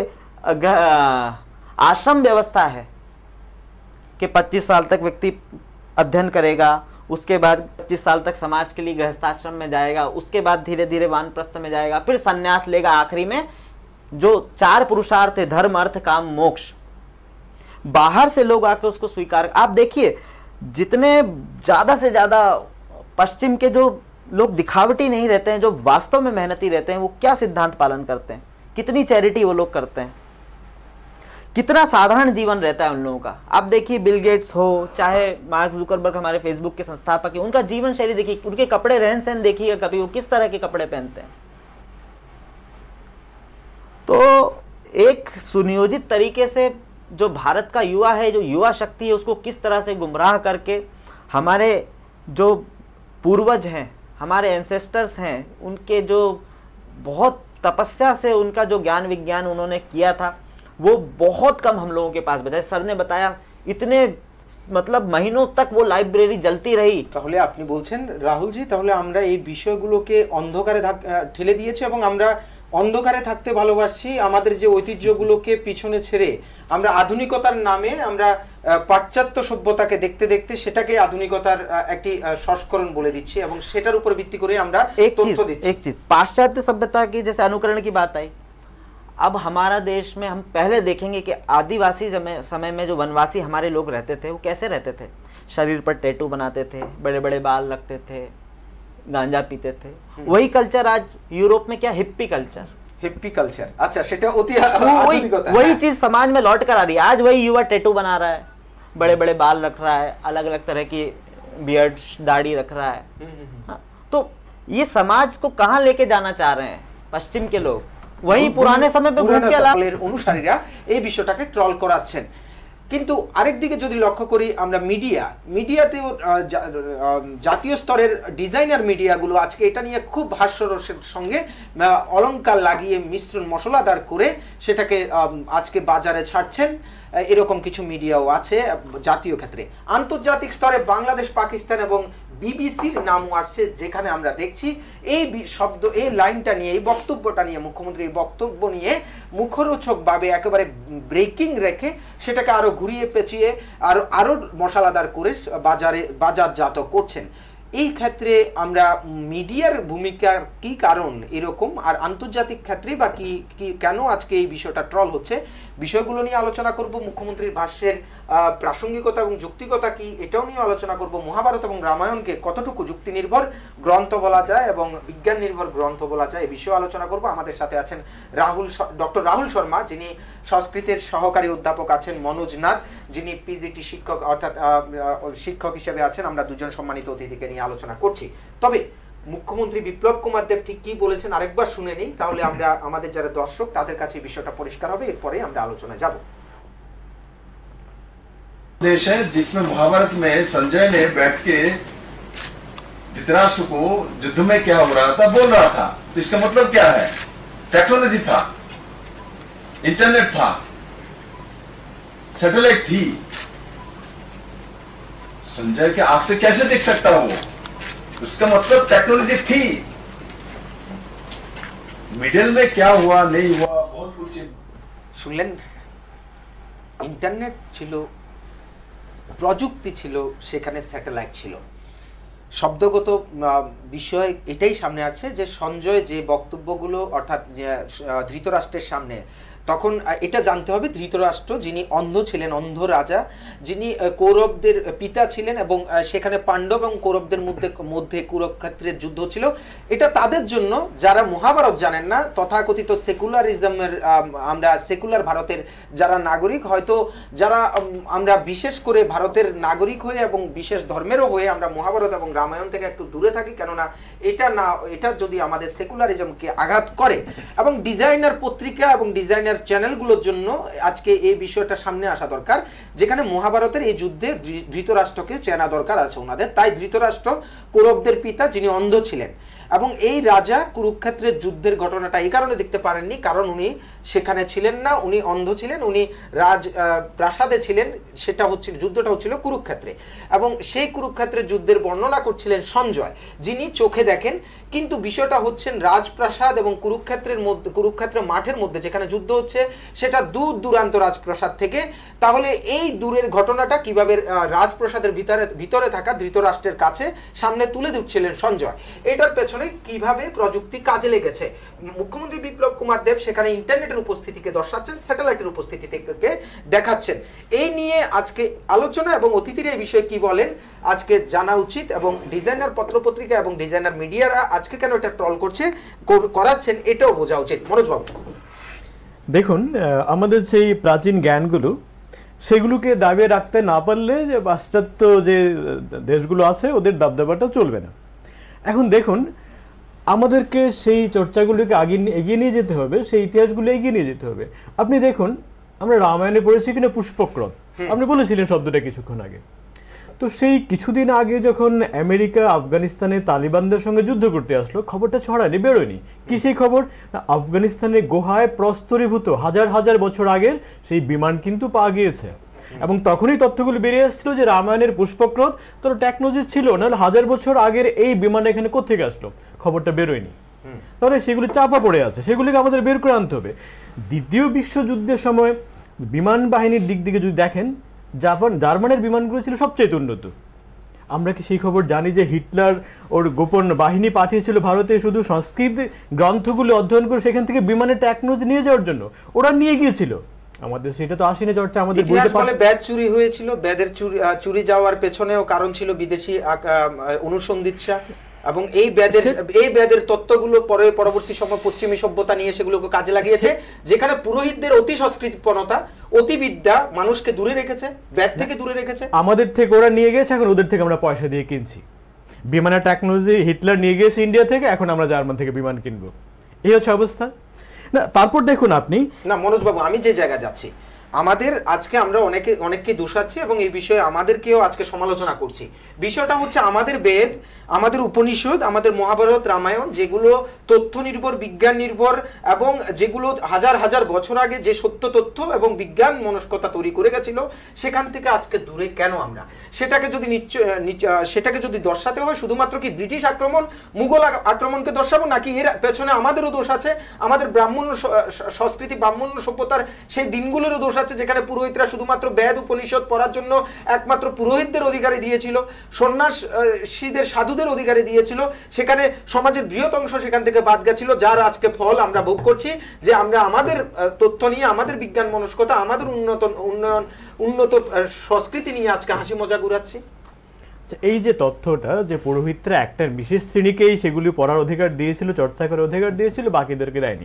S2: आश्रम व्यवस्था है कि पच्चीस साल तक व्यक्ति अध्ययन करेगा, उसके बाद पच्चीस साल तक समाज के लिए गृहस्थाश्रम में जाएगा, उसके बाद धीरे धीरे वानप्रस्थ में जाएगा, फिर संन्यास लेगा, आखिरी में जो चार पुरुषार्थ है, धर्म अर्थ काम मोक्ष, बाहर से लोग आके उसको स्वीकार। आप देखिए जितने ज्यादा से ज्यादा पश्चिम के जो लोग दिखावटी नहीं रहते हैं, जो वास्तव में मेहनती रहते हैं, वो क्या सिद्धांत पालन करते हैं, कितनी चैरिटी वो लोग करते हैं, कितना साधारण जीवन रहता है उन लोगों का। आप देखिए बिल गेट्स हो, चाहे मार्क जुकरबर्ग हमारे फेसबुक के संस्थापक है, उनका जीवन शैली देखिए, उनके कपड़े रहन सहन देखिए कभी, वो किस तरह के कपड़े पहनते हैं। तो एक सुनियोजित तरीके से जो भारत का युवा है, जो युवा शक्ति है, उसको किस तरह से गुमराह करके हमारे जो पूर्वज हैं, हमारे एंसेस्टर्स हैं, उनके जो बहुत तपस्या से उनका जो ज्ञान विज्ञान उन्होंने किया था, वो बहुत कम हम लोगों के पास बचा है। सर ने बताया इतने मतलब महीनों तक वो लाइब्रेरी जलती रही।
S1: তাহলে আপনি বলছেন রাহুল জি, তাহলে আমরা এই বিষয়গুলোকে অন্ধকারে ঠেলে দিয়েছি এবং আমরা অন্ধকারে থাকতে ভালোবাসি, আমাদের যে ঐতিহ্যগুলোকে পিছনে ছেড়ে আমরা আধুনিকতার নামে আমরা পাশ্চাত্য সভ্যতাকে দেখতে দেখতে সেটাকে আধুনিকতার একটি সংস্করণ বলে দিচ্ছি এবং সেটার উপর ভিত্তি করে আমরা তথ্য দিচ্ছি।
S2: एक चीज पाश्चात्य सभ्यता की जैसे अनुकरण की बात आई, अब हमारा देश में हम पहले देखेंगे कि आदिवासी समय में जो वनवासी हमारे लोग रहते थे वो कैसे रहते थे, शरीर पर टैटू बनाते थे, बड़े बड़े बाल रखते थे, गांजा पीते थे। वही कल्चर आज यूरोप में क्या, हिप्पी कल्चर,
S1: हिप्पी कल्चर, अच्छा सेटा अति आधुनिकता,
S2: वही चीज समाज में लौट कर आ रही है। आज वही युवा टैटू बना रहा है, बड़े बड़े बाल रख रहा है, अलग अलग तरह की बियर्ड दाढ़ी रख रहा है। हाँ, तो ये समाज को कहाँ लेके जाना चाह रहे हैं पश्चिम के लोग, वही पुराने समय पे घूम के
S1: সকলের অনুসারীরা এই বিষয়টাকে ট্রল করাচ্ছেন। কিন্তু আরেক দিকে যদি লক্ষ্য করি আমরা, মিডিয়া মিডিয়াতেও জাতীয় স্তরের ডিজাইনার মিডিয়াগুলো আজকে এটা নিয়ে খুব হাস্যরসের সঙ্গে অলংকার লাগিয়ে মিশ্রণ মশলাদার করে সেটাকে আজকে বাজারে ছাড়ছেন। এরকম কিছু মিডিয়াও আছে জাতীয় ক্ষেত্রে। আন্তর্জাতিক স্তরে বাংলাদেশ, পাকিস্তান এবং বিবিসির নামও আসছে, যেখানে আমরা দেখছি এই শব্দ, এই লাইনটা নিয়ে, এই বক্তব্যটা নিয়ে, মুখ্যমন্ত্রীর বক্তব্য নিয়ে মুখরোচকভাবে একেবারে ব্রেকিং রেখে সেটাকে আরো ঘুরিয়ে পেঁচিয়ে আরো আরো মশলাদার করে বাজারে বাজারজাত করছেন। এই ক্ষেত্রে আমরা মিডিয়ার ভূমিকা কি কারণ এরকম, আর আন্তর্জাতিক ক্ষেত্রে বা কি কেন আজকে এই বিষয়টা ট্রল হচ্ছে, বিষয়গুলো নিয়ে আলোচনা করব। মুখ্যমন্ত্রীর ভাষ্যের আহ, প্রাসঙ্গিকতা এবং যুক্তিকতা কি এটাও নিয়ে আলোচনা করব। মহাভারত এবং রামায়ণকে কতটুকু যুক্তি নির্ভর গ্রন্থ বলা যায় এবং বিজ্ঞান নির্ভর গ্রন্থ বলা যায় এই বিষয়ে আলোচনা করব। আমাদের সাথে আছেন রাহুল ডক্টর রাহুল শর্মা, যিনি সংস্কৃতের সহকারী অধ্যাপক আছেন, মনোজ নাথ, যিনি পিজিটি শিক্ষক অর্থাৎ আহ, শিক্ষক হিসেবে আছেন। আমরা দুজন সম্মানিত অতিথিকে নিয়ে আলোচনা করছি। তবে মুখ্যমন্ত্রী বিপ্লব কুমার দেব ঠিক কি বলেছেন আরেকবার শুনে নিই, তাহলে আমরা আমাদের যারা দর্শক তাদের কাছে এই বিষয়টা পরিষ্কার হবে, এরপরে আমরা আলোচনায় যাব।
S3: देश है जिसमें महाभारत में संजय ने बैठ के धृतराष्ट्र को युद्ध में क्या हो रहा था बोल रहा था। तो इसका मतलब क्या है? टेक्नोलॉजी था, इंटरनेट था, सैटेलाइट थी। संजय के आंख से कैसे देख सकता वो? उसका मतलब टेक्नोलॉजी थी। मिडिल में क्या हुआ नहीं हुआ बहुत कुछ।
S1: শুনলেন, ইন্টারনেট ছিল, প্রযুক্তি ছিল, সেখানে স্যাটেলাইট ছিল। শব্দগত আহ, বিষয় এটাই সামনে আসছে যে সঞ্জয় যে বক্তব্যগুলো অর্থাৎ যে, আহ, ধৃতরাষ্ট্রের সামনে, তখন আহ, এটা জানতে হবে ধৃতরাষ্ট্র যিনি অন্ধ ছিলেন, অন্ধ রাজা, যিনি আহ, কৌরবদের পিতা ছিলেন এবং আহ, সেখানে পাণ্ডব এবং কৌরবদের মধ্যে মধ্যে কুরুক্ষেত্রের যুদ্ধ ছিল। এটা তাদের জন্য যারা মহাভারত জানেন না, তথাকথিত সেকুলারিজমের আমরা সেকুলার ভারতের যারা নাগরিক, হয়তো যারা উম, আমরা বিশেষ করে ভারতের নাগরিক হয়ে এবং বিশেষ ধর্মেরও হয়ে আমরা মহাভারত এবং রামায়ণ থেকে একটু দূরে থাকি, কেননা এটা না এটা যদি আমাদের সেকুলারিজমকে আঘাত করে। এবং ডিজাইনার পত্রিকা এবং ডিজাইনার চ্যানেলগুলোর জন্য আজকে এই বিষয়টা সামনে আসা দরকার, যেখানে মহাভারতের এই যুদ্ধে ধৃতরাষ্ট্রকে চেনা দরকার আছে ওনাদের। তাই ধৃতরাষ্ট্র কৌরবদের পিতা, যিনি অন্ধ ছিলেন, এবং এই রাজা কুরুক্ষেত্রের যুদ্ধের ঘটনাটা এই কারণে দেখতে পারেননি কারণ উনি সেখানে ছিলেন না, উনি অন্ধ ছিলেন, উনি রাজ প্রাসাদে ছিলেন। সেটা হচ্ছিল যুদ্ধটা হচ্ছিল কুরুক্ষেত্রে, এবং সেই কুরুক্ষেত্রের যুদ্ধের বর্ণনা করছিলেন সঞ্জয়, যিনি চোখে দেখেন। কিন্তু বিষয়টা হচ্ছেন রাজপ্রাসাদ এবং কুরুক্ষেত্রের মধ্যে, কুরুক্ষেত্রের মাঠের মধ্যে যেখানে যুদ্ধ হচ্ছে সেটা দূর দূরান্ত রাজপ্রাসাদ থেকে। তাহলে এই দূরের ঘটনাটা কিভাবে রাজপ্রাসাদের ভিতরে ভিতরে থাকা ধৃতরাষ্ট্রের কাছে সামনে তুলে দিচ্ছিলেন সঞ্জয়, এটার পেছনে কিভাবে প্রযুক্তি কাজে লেগেছে। মুখ্যমন্ত্রী বিপ্লব কুমার দেব সেখানে ইন্টারনেটের উপস্থিতিকে দর্শাচ্ছেন, স্যাটেলাইটের উপস্থিতি থেকে দেখাচ্ছেন। এই নিয়ে আজকে আলোচনা এবং অতিথিরা এই বিষয়ে কি বলেন আজকে জানা উচিত, এবং ডিজাইনার পত্রপত্রিকা এবং ডিজাইনার মিডিয়ারা আজকে কেন এটা ট্রল করছে করাচ্ছেন এটাও বোঝা উচিত। মনোজ বাবু,
S4: দেখুন, আমাদের সেই প্রাচীন জ্ঞানগুলো সেগুলোকে দাবিয়ে রাখতে না পারলে যে পাশ্চাত্য যে দেশগুলো আছে ওদের দাবদাবাটা চলবে না। এখন দেখুন, আমাদেরকে সেই চর্চাগুলোকে আগে এগিয়ে নিয়ে যেতে হবে, সেই ইতিহাসগুলো এগিয়ে নিয়ে যেতে হবে। আপনি দেখুন, আমরা রামায়ণে পড়েছি কিনা পুষ্পক্রত, আপনি বলেছিলেন শব্দটা কিছুক্ষণ আগে। তো সেই কিছুদিন আগে যখন আমেরিকা আফগানিস্তানে তালিবানদের সঙ্গে যুদ্ধ করতে আসলো, খবরটা ছড়ায়নি, বেরোয়নি। কি সেই খবর? আফগানিস্তানের গুহায় প্রস্তরীভূত হাজার হাজার বছর আগের সেই বিমান কিন্তু পাওয়া গিয়েছে, এবং তখনই তথ্যগুলো বেরিয়ে আসছিল যে রামায়ণের পুষ্পক্রত তোর টেকনোলজি ছিল, নাহলে হাজার বছর আগের এই বিমান এখানে কোথেকে আসলো, খবরটা বেরোয়নি। তাহলে সেগুলো চাপা পড়ে আছে, সেগুলিকে আমাদের বের করে আনতে হবে। দ্বিতীয় বিশ্বযুদ্ধের সময় বিমান বাহিনীর দিক থেকে যদি দেখেন, জাপান জার্মানের বিমানগুলো ছিল সবচেয়ে উন্নত। আমরা কি সেই খবর জানি যে হিটলার ওর গোপন বাহিনী পাঠিয়েছিল ভারতে শুধু সংস্কৃত গ্রন্থগুলো অধ্যয়ন করে সেখান থেকে বিমানের টেকনোলজি নিয়ে যাওয়ার জন্য? ওরা নিয়ে গিয়েছিল, আমাদের সেটা তো আসেনি চর্চা। আমাদের
S1: ইতিহাস বলে ব্যাদ চুরি হয়েছিল, ব্যাদের চুরি চুরি যাওয়ার পেছনেও কারণ ছিল বিদেশি অনুসন্ধিৎসা, এবং এই ব্যাদের এই ব্যাদের তত্ত্বগুলো পরে পরবর্তী সময় পশ্চিমী সভ্যতা নিয়ে সেগুলোকে কাজে লাগিয়েছে, যেখানে পুরোহিতদের অতি সংস্কৃতিপনতা, অতি বিদ্যা মানুষকে দূরে রেখেছে, ব্যাদ থেকে দূরে রেখেছে।
S4: আমাদের থেকে ওরা নিয়ে গেছে, এখন ওদের থেকে আমরা পয়সা দিয়ে কিনছি। বিমানের টেকনোলজি হিটলার নিয়ে গিয়েছে ইন্ডিয়া থেকে, এখন আমরা জার্মান থেকে বিমান কিনবো, এই হচ্ছে অবস্থা। না, তারপর দেখুন আপনি,
S1: না মনোজ বাবু, আমি যে জায়গায় যাচ্ছি, আমাদের আজকে আমরা অনেকে অনেককে দোষাচ্ছি এবং এই বিষয়ে আমাদেরকেও আজকে সমালোচনা করছি। বিষয়টা হচ্ছে আমাদের বেদ, আমাদের উপনিষদ, আমাদের মহাভারত, রামায়ণ, যেগুলো তথ্য নির্ভর, বিজ্ঞান নির্ভর, এবং যেগুলো হাজার হাজার বছর আগে যে সত্য তথ্য এবং বিজ্ঞান মনস্কতা তৈরি করে গেছিল, সেখান থেকে আজকে দূরে কেন আমরা? সেটাকে যদি সেটাকে যদি দর্শাতে হয় শুধুমাত্র কি ব্রিটিশ আক্রমণ, মুঘল আক্রমণকে দর্শাবো, নাকি এর পেছনে আমাদেরও দোষ আছে? আমাদের ব্রাহ্মণ্য সংস্কৃতি, ব্রাহ্মণ্য সভ্যতার সেই দিনগুলোরও দোষ আছে, যেখানে পুরোহিতরা শুধুমাত্র বেদ উপনিষদ পড়ার জন্য একমাত্র পুরোহিতদের অধিকারে দিয়েছিল, সন্ন্যাসীদের সাধুদের অধিকারে দিয়েছিল, সেখানে সমাজের বৃহৎ অংশ সেখান থেকে বাদ গেছিল, যার আজকে ফল আমরা ভোগ করছি, যে আমরা আমাদের তথ্য নিয়ে, আমাদের বিজ্ঞান মনস্কতা, আমাদের উন্নত উন্নয়ন উন্নত আহ, সংস্কৃতি নিয়ে আজকে হাসি মজা ঘুরাচ্ছি?
S4: এই যে তথ্যটা যে পুরোহিতরা একটা বিশেষ শ্রেণীকেই সেগুলি পড়ার অধিকার দিয়েছিল, চর্চা করার অধিকার দিয়েছিল, বাকিদেরকে দেয়নি,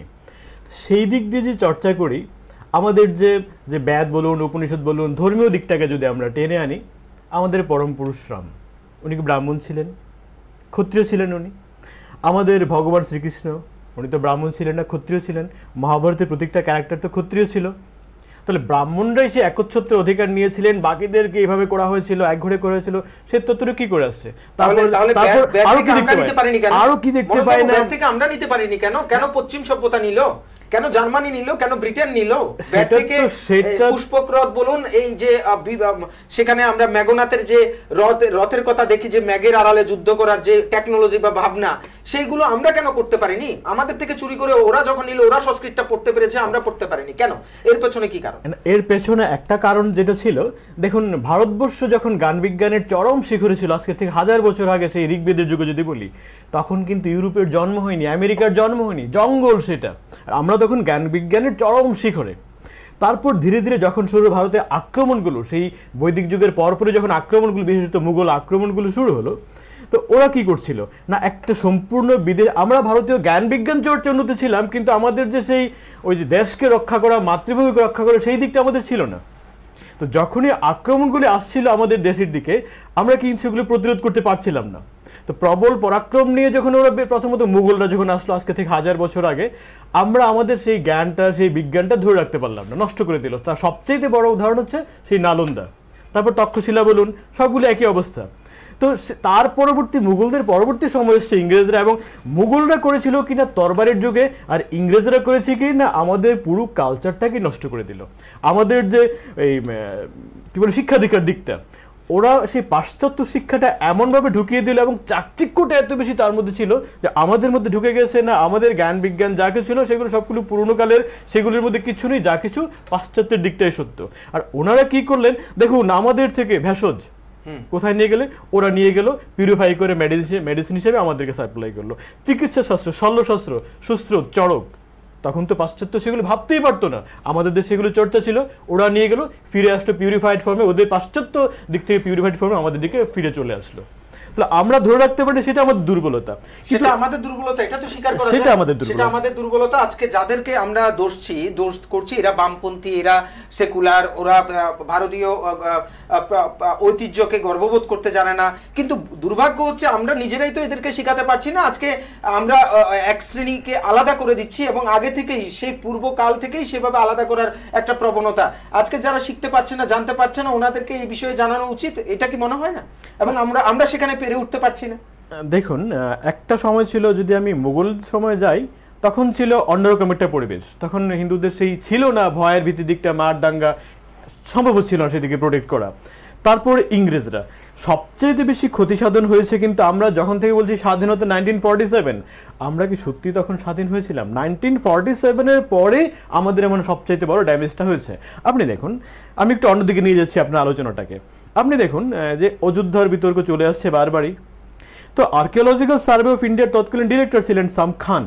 S4: সেই দিক দিয়ে যে চর্চা করি, আমাদের যে যে বেদ বলুন, উপনিষদ বলুন, ধর্মীয় দিকটাকে যদি আমরা টেনে আনি, আমাদের পরম পুরুষ রাম, উনি কি ব্রাহ্মণ ছিলেন? ক্ষত্রিয় ছিলেন উনি। আমাদের ভগবান শ্রীকৃষ্ণ, উনি তো ব্রাহ্মণ ছিলেন না, ক্ষত্রিয় ছিলেন। মহাভারতের প্রত্যেকটা ক্যারেক্টার তো ক্ষত্রিয় ছিল। তাহলে ব্রাহ্মণরাই সে একচ্ছত্রের অধিকার নিয়েছিলেন, বাকিদেরকে এইভাবে করা হয়েছিল, একঘরে করা হয়েছিল, সে তত্ত্বটা কি করে আসছে?
S1: তাহলে তাহলে
S4: তারপর
S1: ব্যাগ
S4: আরো
S1: থেকে
S4: কি
S1: আমরা
S4: দেখতে
S1: নিতে
S4: পাই?
S1: পারিনি কেন?
S4: আরো কি দেখতে
S1: মনোজ
S4: পাই
S1: বাবু,
S4: না?
S1: ব্যাগ থেকে আমরা নিতে পারিনি কেন? কেন পশ্চিম সভ্যতা নিল? কেন জার্মানি নিল? কেন ব্রিটেন নিল? ব্যাগ
S4: সেটা
S1: থেকে
S4: তো- সেটা-
S1: পুষ্পক রথ বলুন, এই যে আহ, বি- আহ, সেখানে আমরা ম্যাগনাথের যে রথ রথের কথা দেখি, যে ম্যাগের আড়ালে যুদ্ধ করার যে টেকনোলজি বা ভাবনা, সেইগুলো আমরা কেন করতে পারিনি? আমাদের থেকে চুরি করে ওরা যখন নিল, ওরা সংস্কৃতটা পড়তে পেরেছে, আমরা পড়তে পারিনি কেন? এর পেছনে কি কারণ?
S4: এর পেছনে একটা কারণ যেটা ছিল, দেখুন ভারতবর্ষ যখন গান বিজ্ঞানের চরম শিখরে ছিল, আজকে থেকে হাজার বছর আগে, সেই ঋগ্বেদের যুগে যদি বলি, তখন কিন্তু ইউরোপের জন্ম হয়নি, আমেরিকার জন্ম হয়নি, জঙ্গল সেটা। আর আমরা তখন জ্ঞান বিজ্ঞানের চরম শিখরে। তারপর ধীরে ধীরে যখন শুরু ভারতে আক্রমণগুলো, সেই বৈদিক যুগের পরপরই যখন আক্রমণগুলো, বিশেষত মুঘল আক্রমণগুলো শুরু হলো, তো ওরা কি করছিল না, একটা সম্পূর্ণ বিদেশ, আমরা ভারতীয় জ্ঞান বিজ্ঞান চর্চা উন্নতি ছিলাম, কিন্তু আমাদের যে সেই ওই যে দেশকে রক্ষা করা, মাতৃভূমিকে রক্ষা করা, সেই দিকটা আমাদের ছিল না। তো যখনই আক্রমণগুলি আসছিল আমাদের দেশের দিকে, আমরা কিন্তু সেগুলো প্রতিরোধ করতে পারছিলাম না। তো প্রবল পরাক্রম নিয়ে যখন ওরা বে- প্রথমত মুঘলরা যখন আসলো আজকে থেকে হাজার বছর আগে, আমরা আমাদের সেই জ্ঞানটা, সেই বিজ্ঞানটা ধরে রাখতে পারলাম না, নষ্ট করে দিল। তার সবচেয়ে বড় উদাহরণ হচ্ছে সেই নালন্দা, তারপর তক্ষশিলা বলুন, সবগুলো একই অবস্থা। তো সে- তার পরবর্তী মুঘলদের পরবর্তী সময় এসছে ইংরেজরা, এবং মুঘলরা করেছিল কিনা তরবারের যুগে, আর ইংরেজরা করেছে কি না আমাদের পুরো কালচারটাকে নষ্ট করে দিল। আমাদের যে এই আহ, কি বলে শিক্ষাধিকার দিকটা, ওরা সেই পাশ্চাত্য শিক্ষাটা এমনভাবে ঢুকিয়ে দিল, এবং চাকচিক্যটা এত বেশি তার মধ্যে ছিল যে আমাদের মধ্যে ঢুকে গেছে না, আমাদের জ্ঞান বিজ্ঞান যা কিছু ছিল সেগুলো সবগুলো পুরোনো কালের, সেগুলোর মধ্যে কিছু নেই, যা কিছু পাশ্চাত্যের দিকটাই সত্য। আর ওনারা কি করলেন দেখুন, আমাদের থেকে ভেষজ কোথায় নিয়ে গেলে, ওরা নিয়ে গেল পিউরিফাই করে মেডিসিন মেডিসিন হিসেবে আমাদেরকে সাপ্লাই করলো। চিকিৎসা শাস্ত্র, শল্যশাস্ত্র, সুস্ত্র, চড়ক, তখন তো পাশ্চাত্য সেগুলো ভাবতেই পারতো না, আমাদের দেশে সেগুলো চর্চা ছিল, ওরা নিয়ে গেল, ফিরে আসলো পিউরিফাইড ফর্মে, ওদের পাশ্চাত্য দিক থেকে পিউরিফাইড ফর্মে আমাদের দিকে ফিরে চলে আসলো। তাহলে আমরা ধরে রাখতে পারি সেটা আমাদের দুর্বলতা,
S1: সেটা আমাদের দুর্বলতা, এটা তো স্বীকার করা
S4: সেটা
S1: যায়।
S4: আমাদের দুর্বলতা।
S1: সেটা আমাদের দুর্বলতা। আজকে যাদেরকে আমরা দোষছি দোষ করছি, এরা বামপন্থী, এরা সেকুলার, ওরা আহ, ভারতীয় আহ, আহ, আহ, ঐতিহ্যকে গর্ববোধ করতে জানে না। কিন্তু দুর্ভাগ্য হচ্ছে আমরা নিজেরাই তো এদেরকে শেখাতে পারছি না। আজকে আমরা আহ, এক শ্রেণীকে আলাদা করে দিচ্ছি, এবং আগে থেকেই সেই পূর্বকাল থেকেই সেভাবে আলাদা করার একটা প্রবণতা। আজকে যারা শিখতে পারছে না, জানতে পারছে না, ওনাদেরকে এই বিষয়ে জানানো উচিত, এটা কি মনে হয় না? এবং আমরা আমরা সেখানে পেরে উঠতে পারছি না।
S4: দেখুন, একটা সময় ছিল, যদি আমি মুঘল সময় যাই, তখন ছিল অন্যরকম একটা পরিবেশ। তখন হিন্দুদের সেই ছিল না ভয়ের ভীতি দিকটা, মার দাঙ্গা সম্ভব ছিল না সেদিকে প্রোটেক্ট করা। তারপর ইংরেজরা সবচেয়ে বেশি ক্ষতি সাধন হয়েছে। কিন্তু আমরা যখন থেকে বলছি স্বাধীনতা নাইনটিন ফর্টি সেভেন, আমরা কি সত্যি তখন স্বাধীন হয়েছিলাম? নাইনটিন ফর্টি সেভেনের পরে আমাদের এমন সবচাইতে বড় ড্যামেজটা হয়েছে। আপনি দেখুন, আমি একটু অন্যদিকে নিয়ে যাচ্ছি আপনার আলোচনাটাকে। আপনি দেখুন যে অযোধ্যার বিতর্ক চলে আসছে বারবারই। তো আর্কিওলজিক্যাল সার্ভে অফ ইন্ডিয়ার তৎকালীন ডিরেক্টর ছিলেন সাম খান।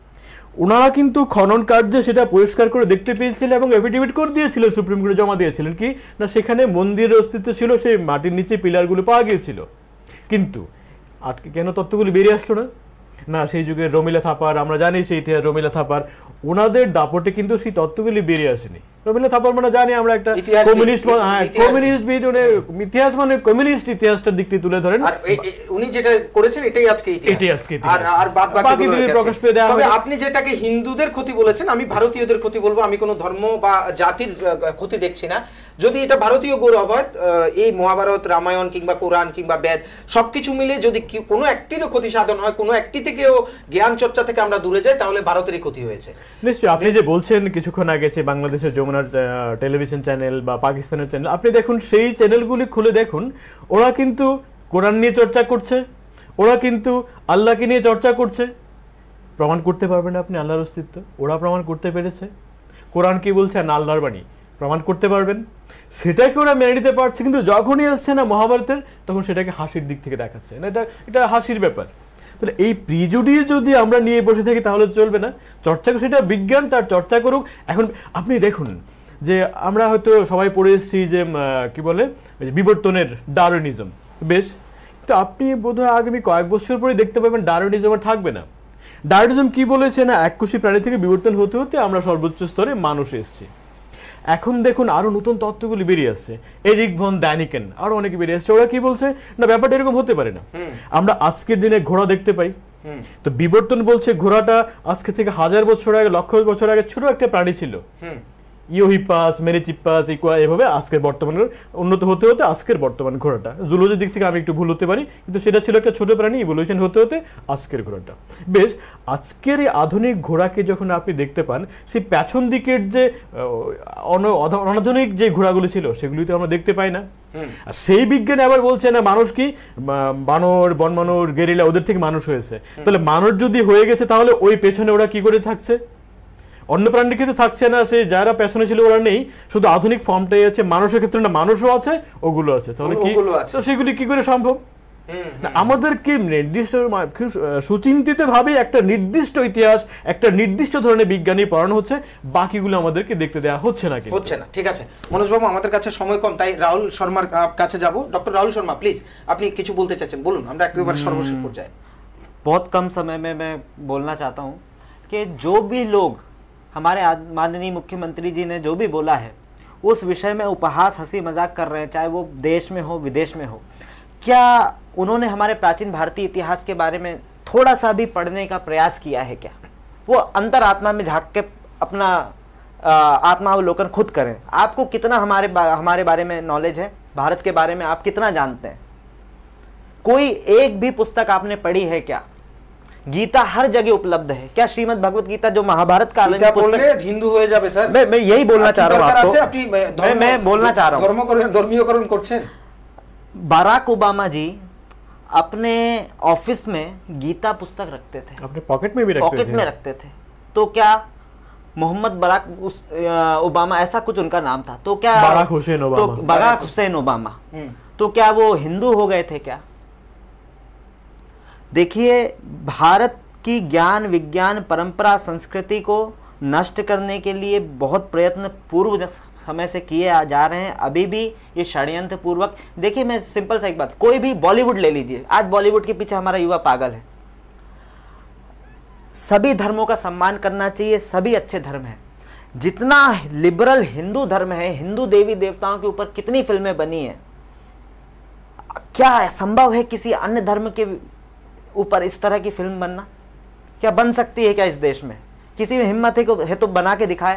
S4: ওনারা কিন্তু খনন কার্যে সেটা পরিষ্কার করে দেখতে পেয়েছিলেন, এবং এফিডেভিট করে দিয়েছিলেন, সুপ্রিম কোর্টে জমা দিয়েছিলেন কি না সেখানে মন্দিরের অস্তিত্ব ছিল, সেই মাটির নিচে পিলারগুলো পাওয়া গিয়েছিল। কিন্তু আটকে কেন তত্ত্বগুলি বেরিয়ে আসলো না? না, সেই যুগের রমিলা থাপার, আমরা জানি সেই ইতিহাস, রমিলা থাপার, ওনাদের দাপটে কিন্তু সেই তত্ত্বগুলি বেরিয়ে আসেনি। রমিলা থাপার মানে জানি আমরা একটা
S1: ইতিহাসবিদ,
S4: কমিউনিস্ট, হ্যাঁ
S1: ইতিহাসবিদ।
S4: কমিউনিস্ট বিদ, মানে ইতিহাস মানে কমিউনিস্ট ইতিহাসটার দিক থেকে তুলে ধরেন।
S1: আর এ- এ- উনি যেটা করেছেন এটাই আজকে ইতিহাস।
S4: এটাই আজকে ইতিহাস।
S1: আর আর বাদ বাকি
S4: বাকি
S1: গুলো
S4: যদি
S1: গেছে।
S4: প্রকাশ পেয়ে দেওয়া
S1: তবে
S4: হবে।
S1: আপনি যেটাকে হিন্দুদের ক্ষতি বলেছেন, আমি ভারতীয়দের ক্ষতি বলবো। আমি কোনো ধর্ম বা জাতির আহ, ক্ষতি দেখছি না। যদি এটা ভারতীয় গৌরব হয়, আহ, এই মহাভারত, রামায়ণ কিংবা কোরআন কিংবা বেদ সবকিছু মিলে যদি কি- কোনো একটিরও ক্ষতি সাধন হয়, কোনো একটি থেকেও জ্ঞান চর্চা থেকে আমরা দূরে যাই, তাহলে ভারতেরই ক্ষতি হয়েছে।
S4: নিশ্চয়ই। আপনি যে বলছেন কিছুক্ষণ আগে যে বাংলাদেশের যমুনার আহ, টেলিভিশন চ্যানেল বা পাকিস্তানের চ্যানেল, আপনি দেখুন সেই চ্যানেলগুলি খুলে দেখুন, ওরা কিন্তু কোরআন নিয়ে চর্চা করছে, ওরা কিন্তু আল্লাহকে নিয়ে চর্চা করছে। প্রমাণ করতে পারবেন আপনি আল্লাহর অস্তিত্ব? ওরা প্রমাণ করতে পেরেছে। কোরআন কি বলছে না আল্লাহর বাণী, প্রমাণ করতে পারবেন। সেটাকে ওরা মেনে নিতে পারছে, কিন্তু যখনই আসছে না মহাভারতের, তখন সেটাকে হাসির দিক থেকে দেখাচ্ছে না। এটা এটা হাসির ব্যাপার। তাহলে এই প্রিজুডিস যদি আমরা নিয়ে বসে থাকি তাহলে চলবে না। চর্চা, সেটা বিজ্ঞান, তার চর্চা করুক। এখন আপনি দেখুন যে আমরা হয়তো সবাই পড়ে এসেছি যে উম, আহ, কি বলে ওই যে বিবর্তনের ডারউইনিজম, বেশ, তো আপনি বোধহয় আগামী কয়েক বছর পরে দেখতে পাবেন ডারউইনিজম আর থাকবে না। ডারউইনিজম কি বলেছে না, এককোষী প্রাণী থেকে বিবর্তন হতে হতে আমরা সর্বোচ্চ স্তরে মানুষ এসেছি। এখন দেখুন আরো নতুন তত্ত্বগুলি বেরিয়ে আসছে, এরিক ভন ড্যানিকেন আরো অনেকে বেরিয়ে আসছে। ওরা কি বলছে না, ব্যাপারটা এরকম হতে পারে না। আমরা আজকের দিনে ঘোড়া দেখতে পাই, তো বিবর্তন বলছে ঘোড়াটা আজকে থেকে হাজার বছর আগে, লক্ষ বছর আগে ছোট একটা প্রাণী ছিল, ইওহিপাস, মেরিচিপাস, ইকুয়া, এভাবে আজকের বর্তমানের উন্নত হতে হতে আজকের বর্তমান ঘোড়াটা, জুলজির দিক থেকে আমি একটু ভুল হতে পারি, কিন্তু সেটা ছিল একটা ছোট প্রাণী, ইভলিউশন হতে হতে আজকের ঘোড়াটা। বেশ, আজকের এই আধুনিক ঘোড়াকে যখন আপনি দেখতে পান, সেই পেছন দিকের যে আহ, অন- অধ- অনাধুনিক যে ঘোড়াগুলো ছিল সেগুলি তো আমরা দেখতে পাই না। আর সেই বিজ্ঞান আবার বলছে না মানুষ কি বা- বানর, বন মানুষ, গেরিলা, ওদের থেকে মানুষ হয়েছে। তাহলে মানুষ যদি হয়ে গেছে তাহলে ওই পেছনে ওরা কি করে থাকছে? অন্য প্রাণীর ক্ষেত্রে থাকছে না, সে যারা পেছনে ছিল ওরা নেই, শুধু আধুনিক ফর্মটাই আছে। মানুষের ক্ষেত্রে না মানুষও আছে, ওগুলো আছে, তাহলে কি
S1: ওগুলো আছে।
S4: তো সেগুলি কি করে সম্ভব? না, আমাদেরকে নির্দিষ্ট সুচিন্তিত ভাবে একটা নির্দিষ্ট ইতিহাস, একটা নির্দিষ্ট ধরনের বিজ্ঞানী পড়ানো হচ্ছে, বাকিগুলো আমাদেরকে দেখতে দেওয়া হচ্ছে না, কিন্তু
S1: হচ্ছে না। ঠিক আছে মনোজ বাবু, আমাদের কাছে সময় কম, তাই রাহুল শর্মার আহ, কাছে যাব। ডক্টর রাহুল শর্মা, প্লিজ আপনি কিছু বলতে চাচ্ছেন, বলুন, আমরা একেবারে সর্বশেষ পর্যায়ে।
S2: बहुत कम समय में मैं बोलना चाहता हूँ कि जो भी लोग हमारे आद- माननीय मुख्यमंत्री जी ने जो भी बोला है उस विषय में उपहास, हंसी मजाक कर रहे हैं, चाहे वो देश में हो विदेश में हो। क्या उन्होंने हमारे प्राचीन भारतीय इतिहास के बारे में थोड़ा सा भी पढ़ने का प्रयास किया है क्या? वो अंतरात्मा में झांक के अपना आ, आत्मावलोकन खुद करें। आपको कितना हमारे बा, हमारे बारे में नॉलेज है, भारत के बारे में आप कितना जानते हैं? कोई एक भी पुस्तक आपने पढ़ी है क्या? गीता हर जगह उपलब्ध है क्या? श्रीमद् भगवत गीता जो महाभारत काल
S1: গীতা পড়লে হিন্দু হয়ে যাবে স্যার?
S2: मैं मैं यही बोलना चाह रहा हूँ
S1: দরকার আছে,
S2: आपको।
S1: আপনি
S2: मैं मैं बोलना चाह रहा हूँ,
S1: ধর্মকরণ, ধর্মীয়করণ করছেন।
S2: बराक ओबामा जी अपने ऑफिस में गीता पुस्तक रखते थे,
S4: अपने पॉकेट में भी रखते
S2: पॉकेट
S4: थे।
S2: में रखते थे। तो क्या मोहम्मद बराक उस अ, ओबामा, ऐसा कुछ उनका नाम था, तो क्या
S4: बराक हुसैन
S2: तो
S4: ओबामा।
S2: बराक हुसैन ओबामा,
S1: हम्म।
S2: तो क्या वो हिंदू हो गए थे क्या? देखिए, भारत की ज्ञान, विज्ञान, परंपरा, संस्कृति को नष्ट करने के लिए बहुत प्रयत्न पूर्व समय से किए आ- जा रहे हैं, अभी भी ये षड्यंत्र पूर्वक। देखिए, मैं सिंपल सा एक बात, कोई भी बॉलीवुड ले लीजिए, आज बॉलीवुड के पीछे हमारा युवा पागल है। सभी धर्मों का सम्मान करना चाहिए, सभी अच्छे धर्म हैं। जितना लिबरल हिंदू धर्म है, हिंदू देवी देवताओं के ऊपर कितनी फिल्में बनी हैं, क्या संभव है किसी अन्य धर्म के ऊपर इस तरह की फिल्म बनना? क्या बन सकती है क्या इस देश में? किसी में हिम्मत है, को- है तो बना के दिखाए।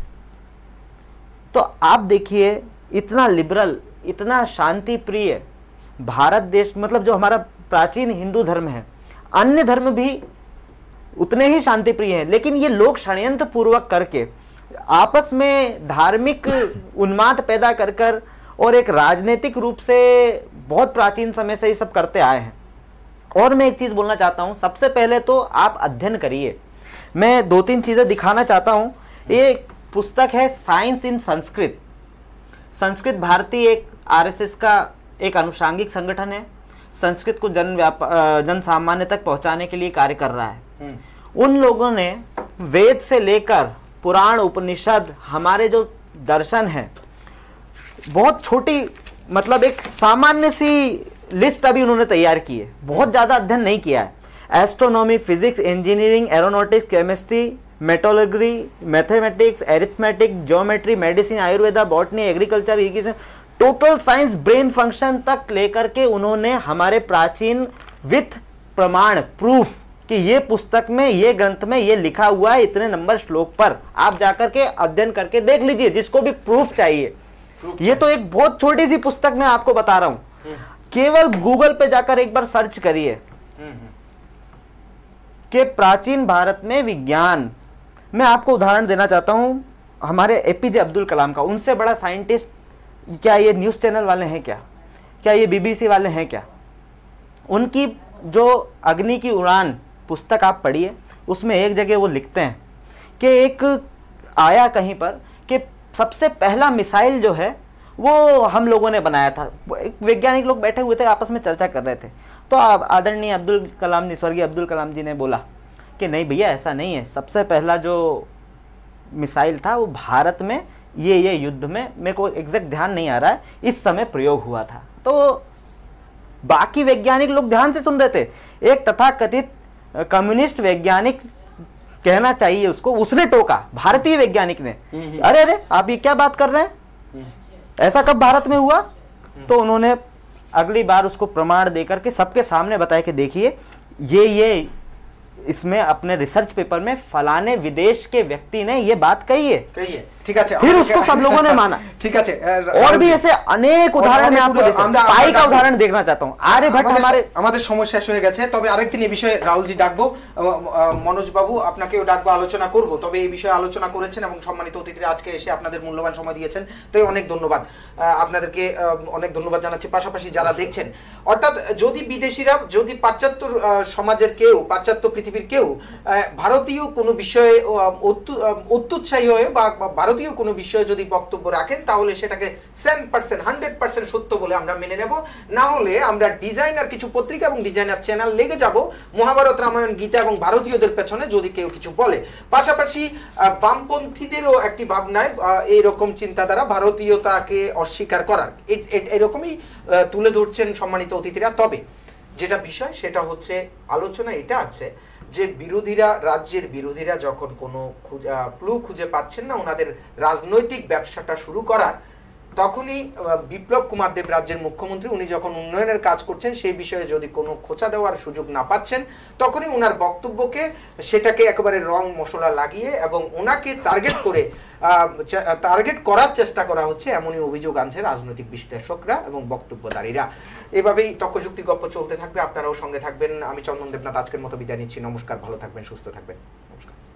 S2: तो आप देखिए, इतना लिबरल, इतना शांति प्रिय भारत देश, मतलब जो हमारा प्राचीन हिंदू धर्म है, अन्य धर्म भी उतने ही शांति प्रिय हैं, लेकिन ये लोग षड्यंत्र पूर्वक करके आपस में धार्मिक उन्माद पैदा कर कर और एक राजनीतिक रूप से बहुत प्राचीन समय से ये सब करते आए हैं। और मैं एक चीज बोलना चाहता हूं, सबसे पहले तो आप अध्ययन करिए। मैं दो तीन चीजें दिखाना चाहता हूं। ये पुस्तक है साइंस इन संस्कृत। संस्कृत भारती एक आरएसएस का एक अनुषांगिक संगठन है, संस्कृत को जन व्याप अ, जन सामान्य तक पहुंचाने के लिए कार्य कर रहा है। उन लोगों ने वेद से लेकर पुराण, उपनिषद, हमारे जो दर्शन है, बहुत छोटी, मतलब एक सामान्य सी लिस्ट अभी उन्होंने तैयार की है, बहुत ज्यादा अध्ययन नहीं किया है। Astronomy, physics, engineering, aeronautics, chemistry, metallurgy, mathematics, arithmetic, geometry, medicine, Ayurveda, botany, agriculture, irrigation, total science, brain function तक लेकर के उन्होंने हमारे प्राचीन विथ प्रमाण, प्रूफ कि ये पुस्तक में, ये ग्रंथ में ये लिखा हुआ है इतने नंबर श्लोक पर, आप जाकर के अध्ययन करके देख लीजिए, जिसको भी प्रूफ चाहिए। ये तो एक बहुत छोटी सी पुस्तक मैं आपको बता रहा हूं, केवल गूगल पे जाकर एक बार सर्च करिए कि प्राचीन भारत में विज्ञान। मैं आपको उदाहरण देना चाहता हूं हमारे एपीजे अब्दुल कलाम का। उनसे बड़ा साइंटिस्ट क्या ये न्यूज़ चैनल वाले हैं क्या? क्या ये बीबीसी वाले हैं क्या? उनकी जो अग्नि की उड़ान पुस्तक आप पढ़िए, उसमें एक जगह वो लिखते हैं कि एक आया कहीं पर कि सबसे पहला मिसाइल जो है वो हम लोगों ने बनाया था। एक वैज्ञानिक लोग बैठे हुए थे, आपस में चर्चा कर रहे थे, तो आदरणीय अब्दुल कलाम जी, स्वर्गीय अब्दुल कलाम जी ने बोला कि नहीं भैया, ऐसा नहीं है, सबसे पहला जो मिसाइल था वो भारत में ये ये युद्ध में, मेरे को एग्जैक्ट ध्यान नहीं आ रहा है, इस समय प्रयोग हुआ था। तो बाकी वैज्ञानिक लोग ध्यान से सुन रहे थे। एक तथाकथित कम्युनिस्ट वैज्ञानिक कहना चाहिए उसको, उसने टोका, भारतीय वैज्ञानिक ने, अरे अरे आप ये क्या बात कर रहे हैं, ऐसा कब भारत में हुआ? तो उन्होंने अगली बार उसको प्रमाण देकर के सबके सामने बताया कि देखिए ये ये इसमें अपने रिसर्च पेपर में फलाने विदेश के व्यक्ति ने ये बात कही है,
S1: कही है, ठीक है।
S2: फिर उसको सब लोगों ने माना।
S1: ठीक है,
S2: और भी ऐसे अनेक उदाहरण मैं आपको देता हूं। पाई का उदाहरण देखना चाहता हूं। आर्यभट्ट हमारे
S1: আমাদের সময় শেষ হয়ে গেছে, তবে আরেকদিন এই বিষয়ে রাহুলজি ডাকবো, মনোজ বাবু আপনাকেও ডাকবো, আলোচনা করব। তবে এই বিষয়ে আলোচনা করেছেন এবং সম্মানিত অতিথিরা আজকে এসে আপনাদের মূল্যবান সময় দিয়েছেন, তাই অনেক ধন্যবাদ আপনাদেরকে, অনেক ধন্যবাদ জানাচ্ছি। পাশাপাশি যারা দেখছেন, অর্থাৎ যদি বিদেশিরা, যদি পাশ্চাত্য সমাজের কেউ, পাশ্চাত্য পৃথিবীর কেউ ভারতীয় কোনো বিষয়ে অত্যুৎসাহী হয়ে বা ভারতীয় কোনো বিষয়ে যদি বক্তব্য রাখেন, তাহলে সেটাকে সেন পার্সেন্ট হান্ড্রেড পার্সেন্ট সত্য বলে আমরা মেনে নেব। না হলে আমরা ডিজাইনার কিছু পত্রিকা এবং ডিজাইনার চ্যানেল লেগে যাব মহাভারত, রামায়ণ, গীতা এবং ভারতীয়দের পেছনে যদি কেউ কিছু বলে। পাশাপাশি বামপন্থীদেরও একটি ভাবনায় এইরকম চিন্তাধারা, ভারতীয়তাকে অস্বীকার করার, এরকমই তুলে ধরছেন সম্মানিত অতিথিরা। তবে যেটা বিষয় সেটা হচ্ছে আলোচনা এটা আছে যে বিরোধীরা, রাজ্যের বিরোধীরা যখন কোনো ক্লু খুঁজে পাচ্ছেন না ওনাদের রাজনৈতিক ব্যবসাটা শুরু করার, তখনই বিপ্লব কুমার দেব রাজ্যের মুখ্যমন্ত্রী, উনি যখন উন্নয়নের কাজ করছেন সেই বিষয়ে যদি কোনো খোঁচা দেওয়ার সুযোগ না পাচ্ছেন, তখনই ওনার বক্তব্যকে সেটাকে একেবারে রং মশলা লাগিয়ে এবং ওনাকে টার্গেট করে টার্গেট করার চেষ্টা করা হচ্ছে, এমনই অভিযোগ আনছে রাজনৈতিক বিশ্লেষকরা এবং বক্তব্যদারীরা। এভাবেই তর্কযুক্তি গল্প চলতে থাকবে, আপনারাও সঙ্গে থাকবেন। আমি চন্দন দেবনাথ আজকের মতো বিদায় নিচ্ছি। নমস্কার, ভালো থাকবেন, সুস্থ থাকবেন। নমস্কার।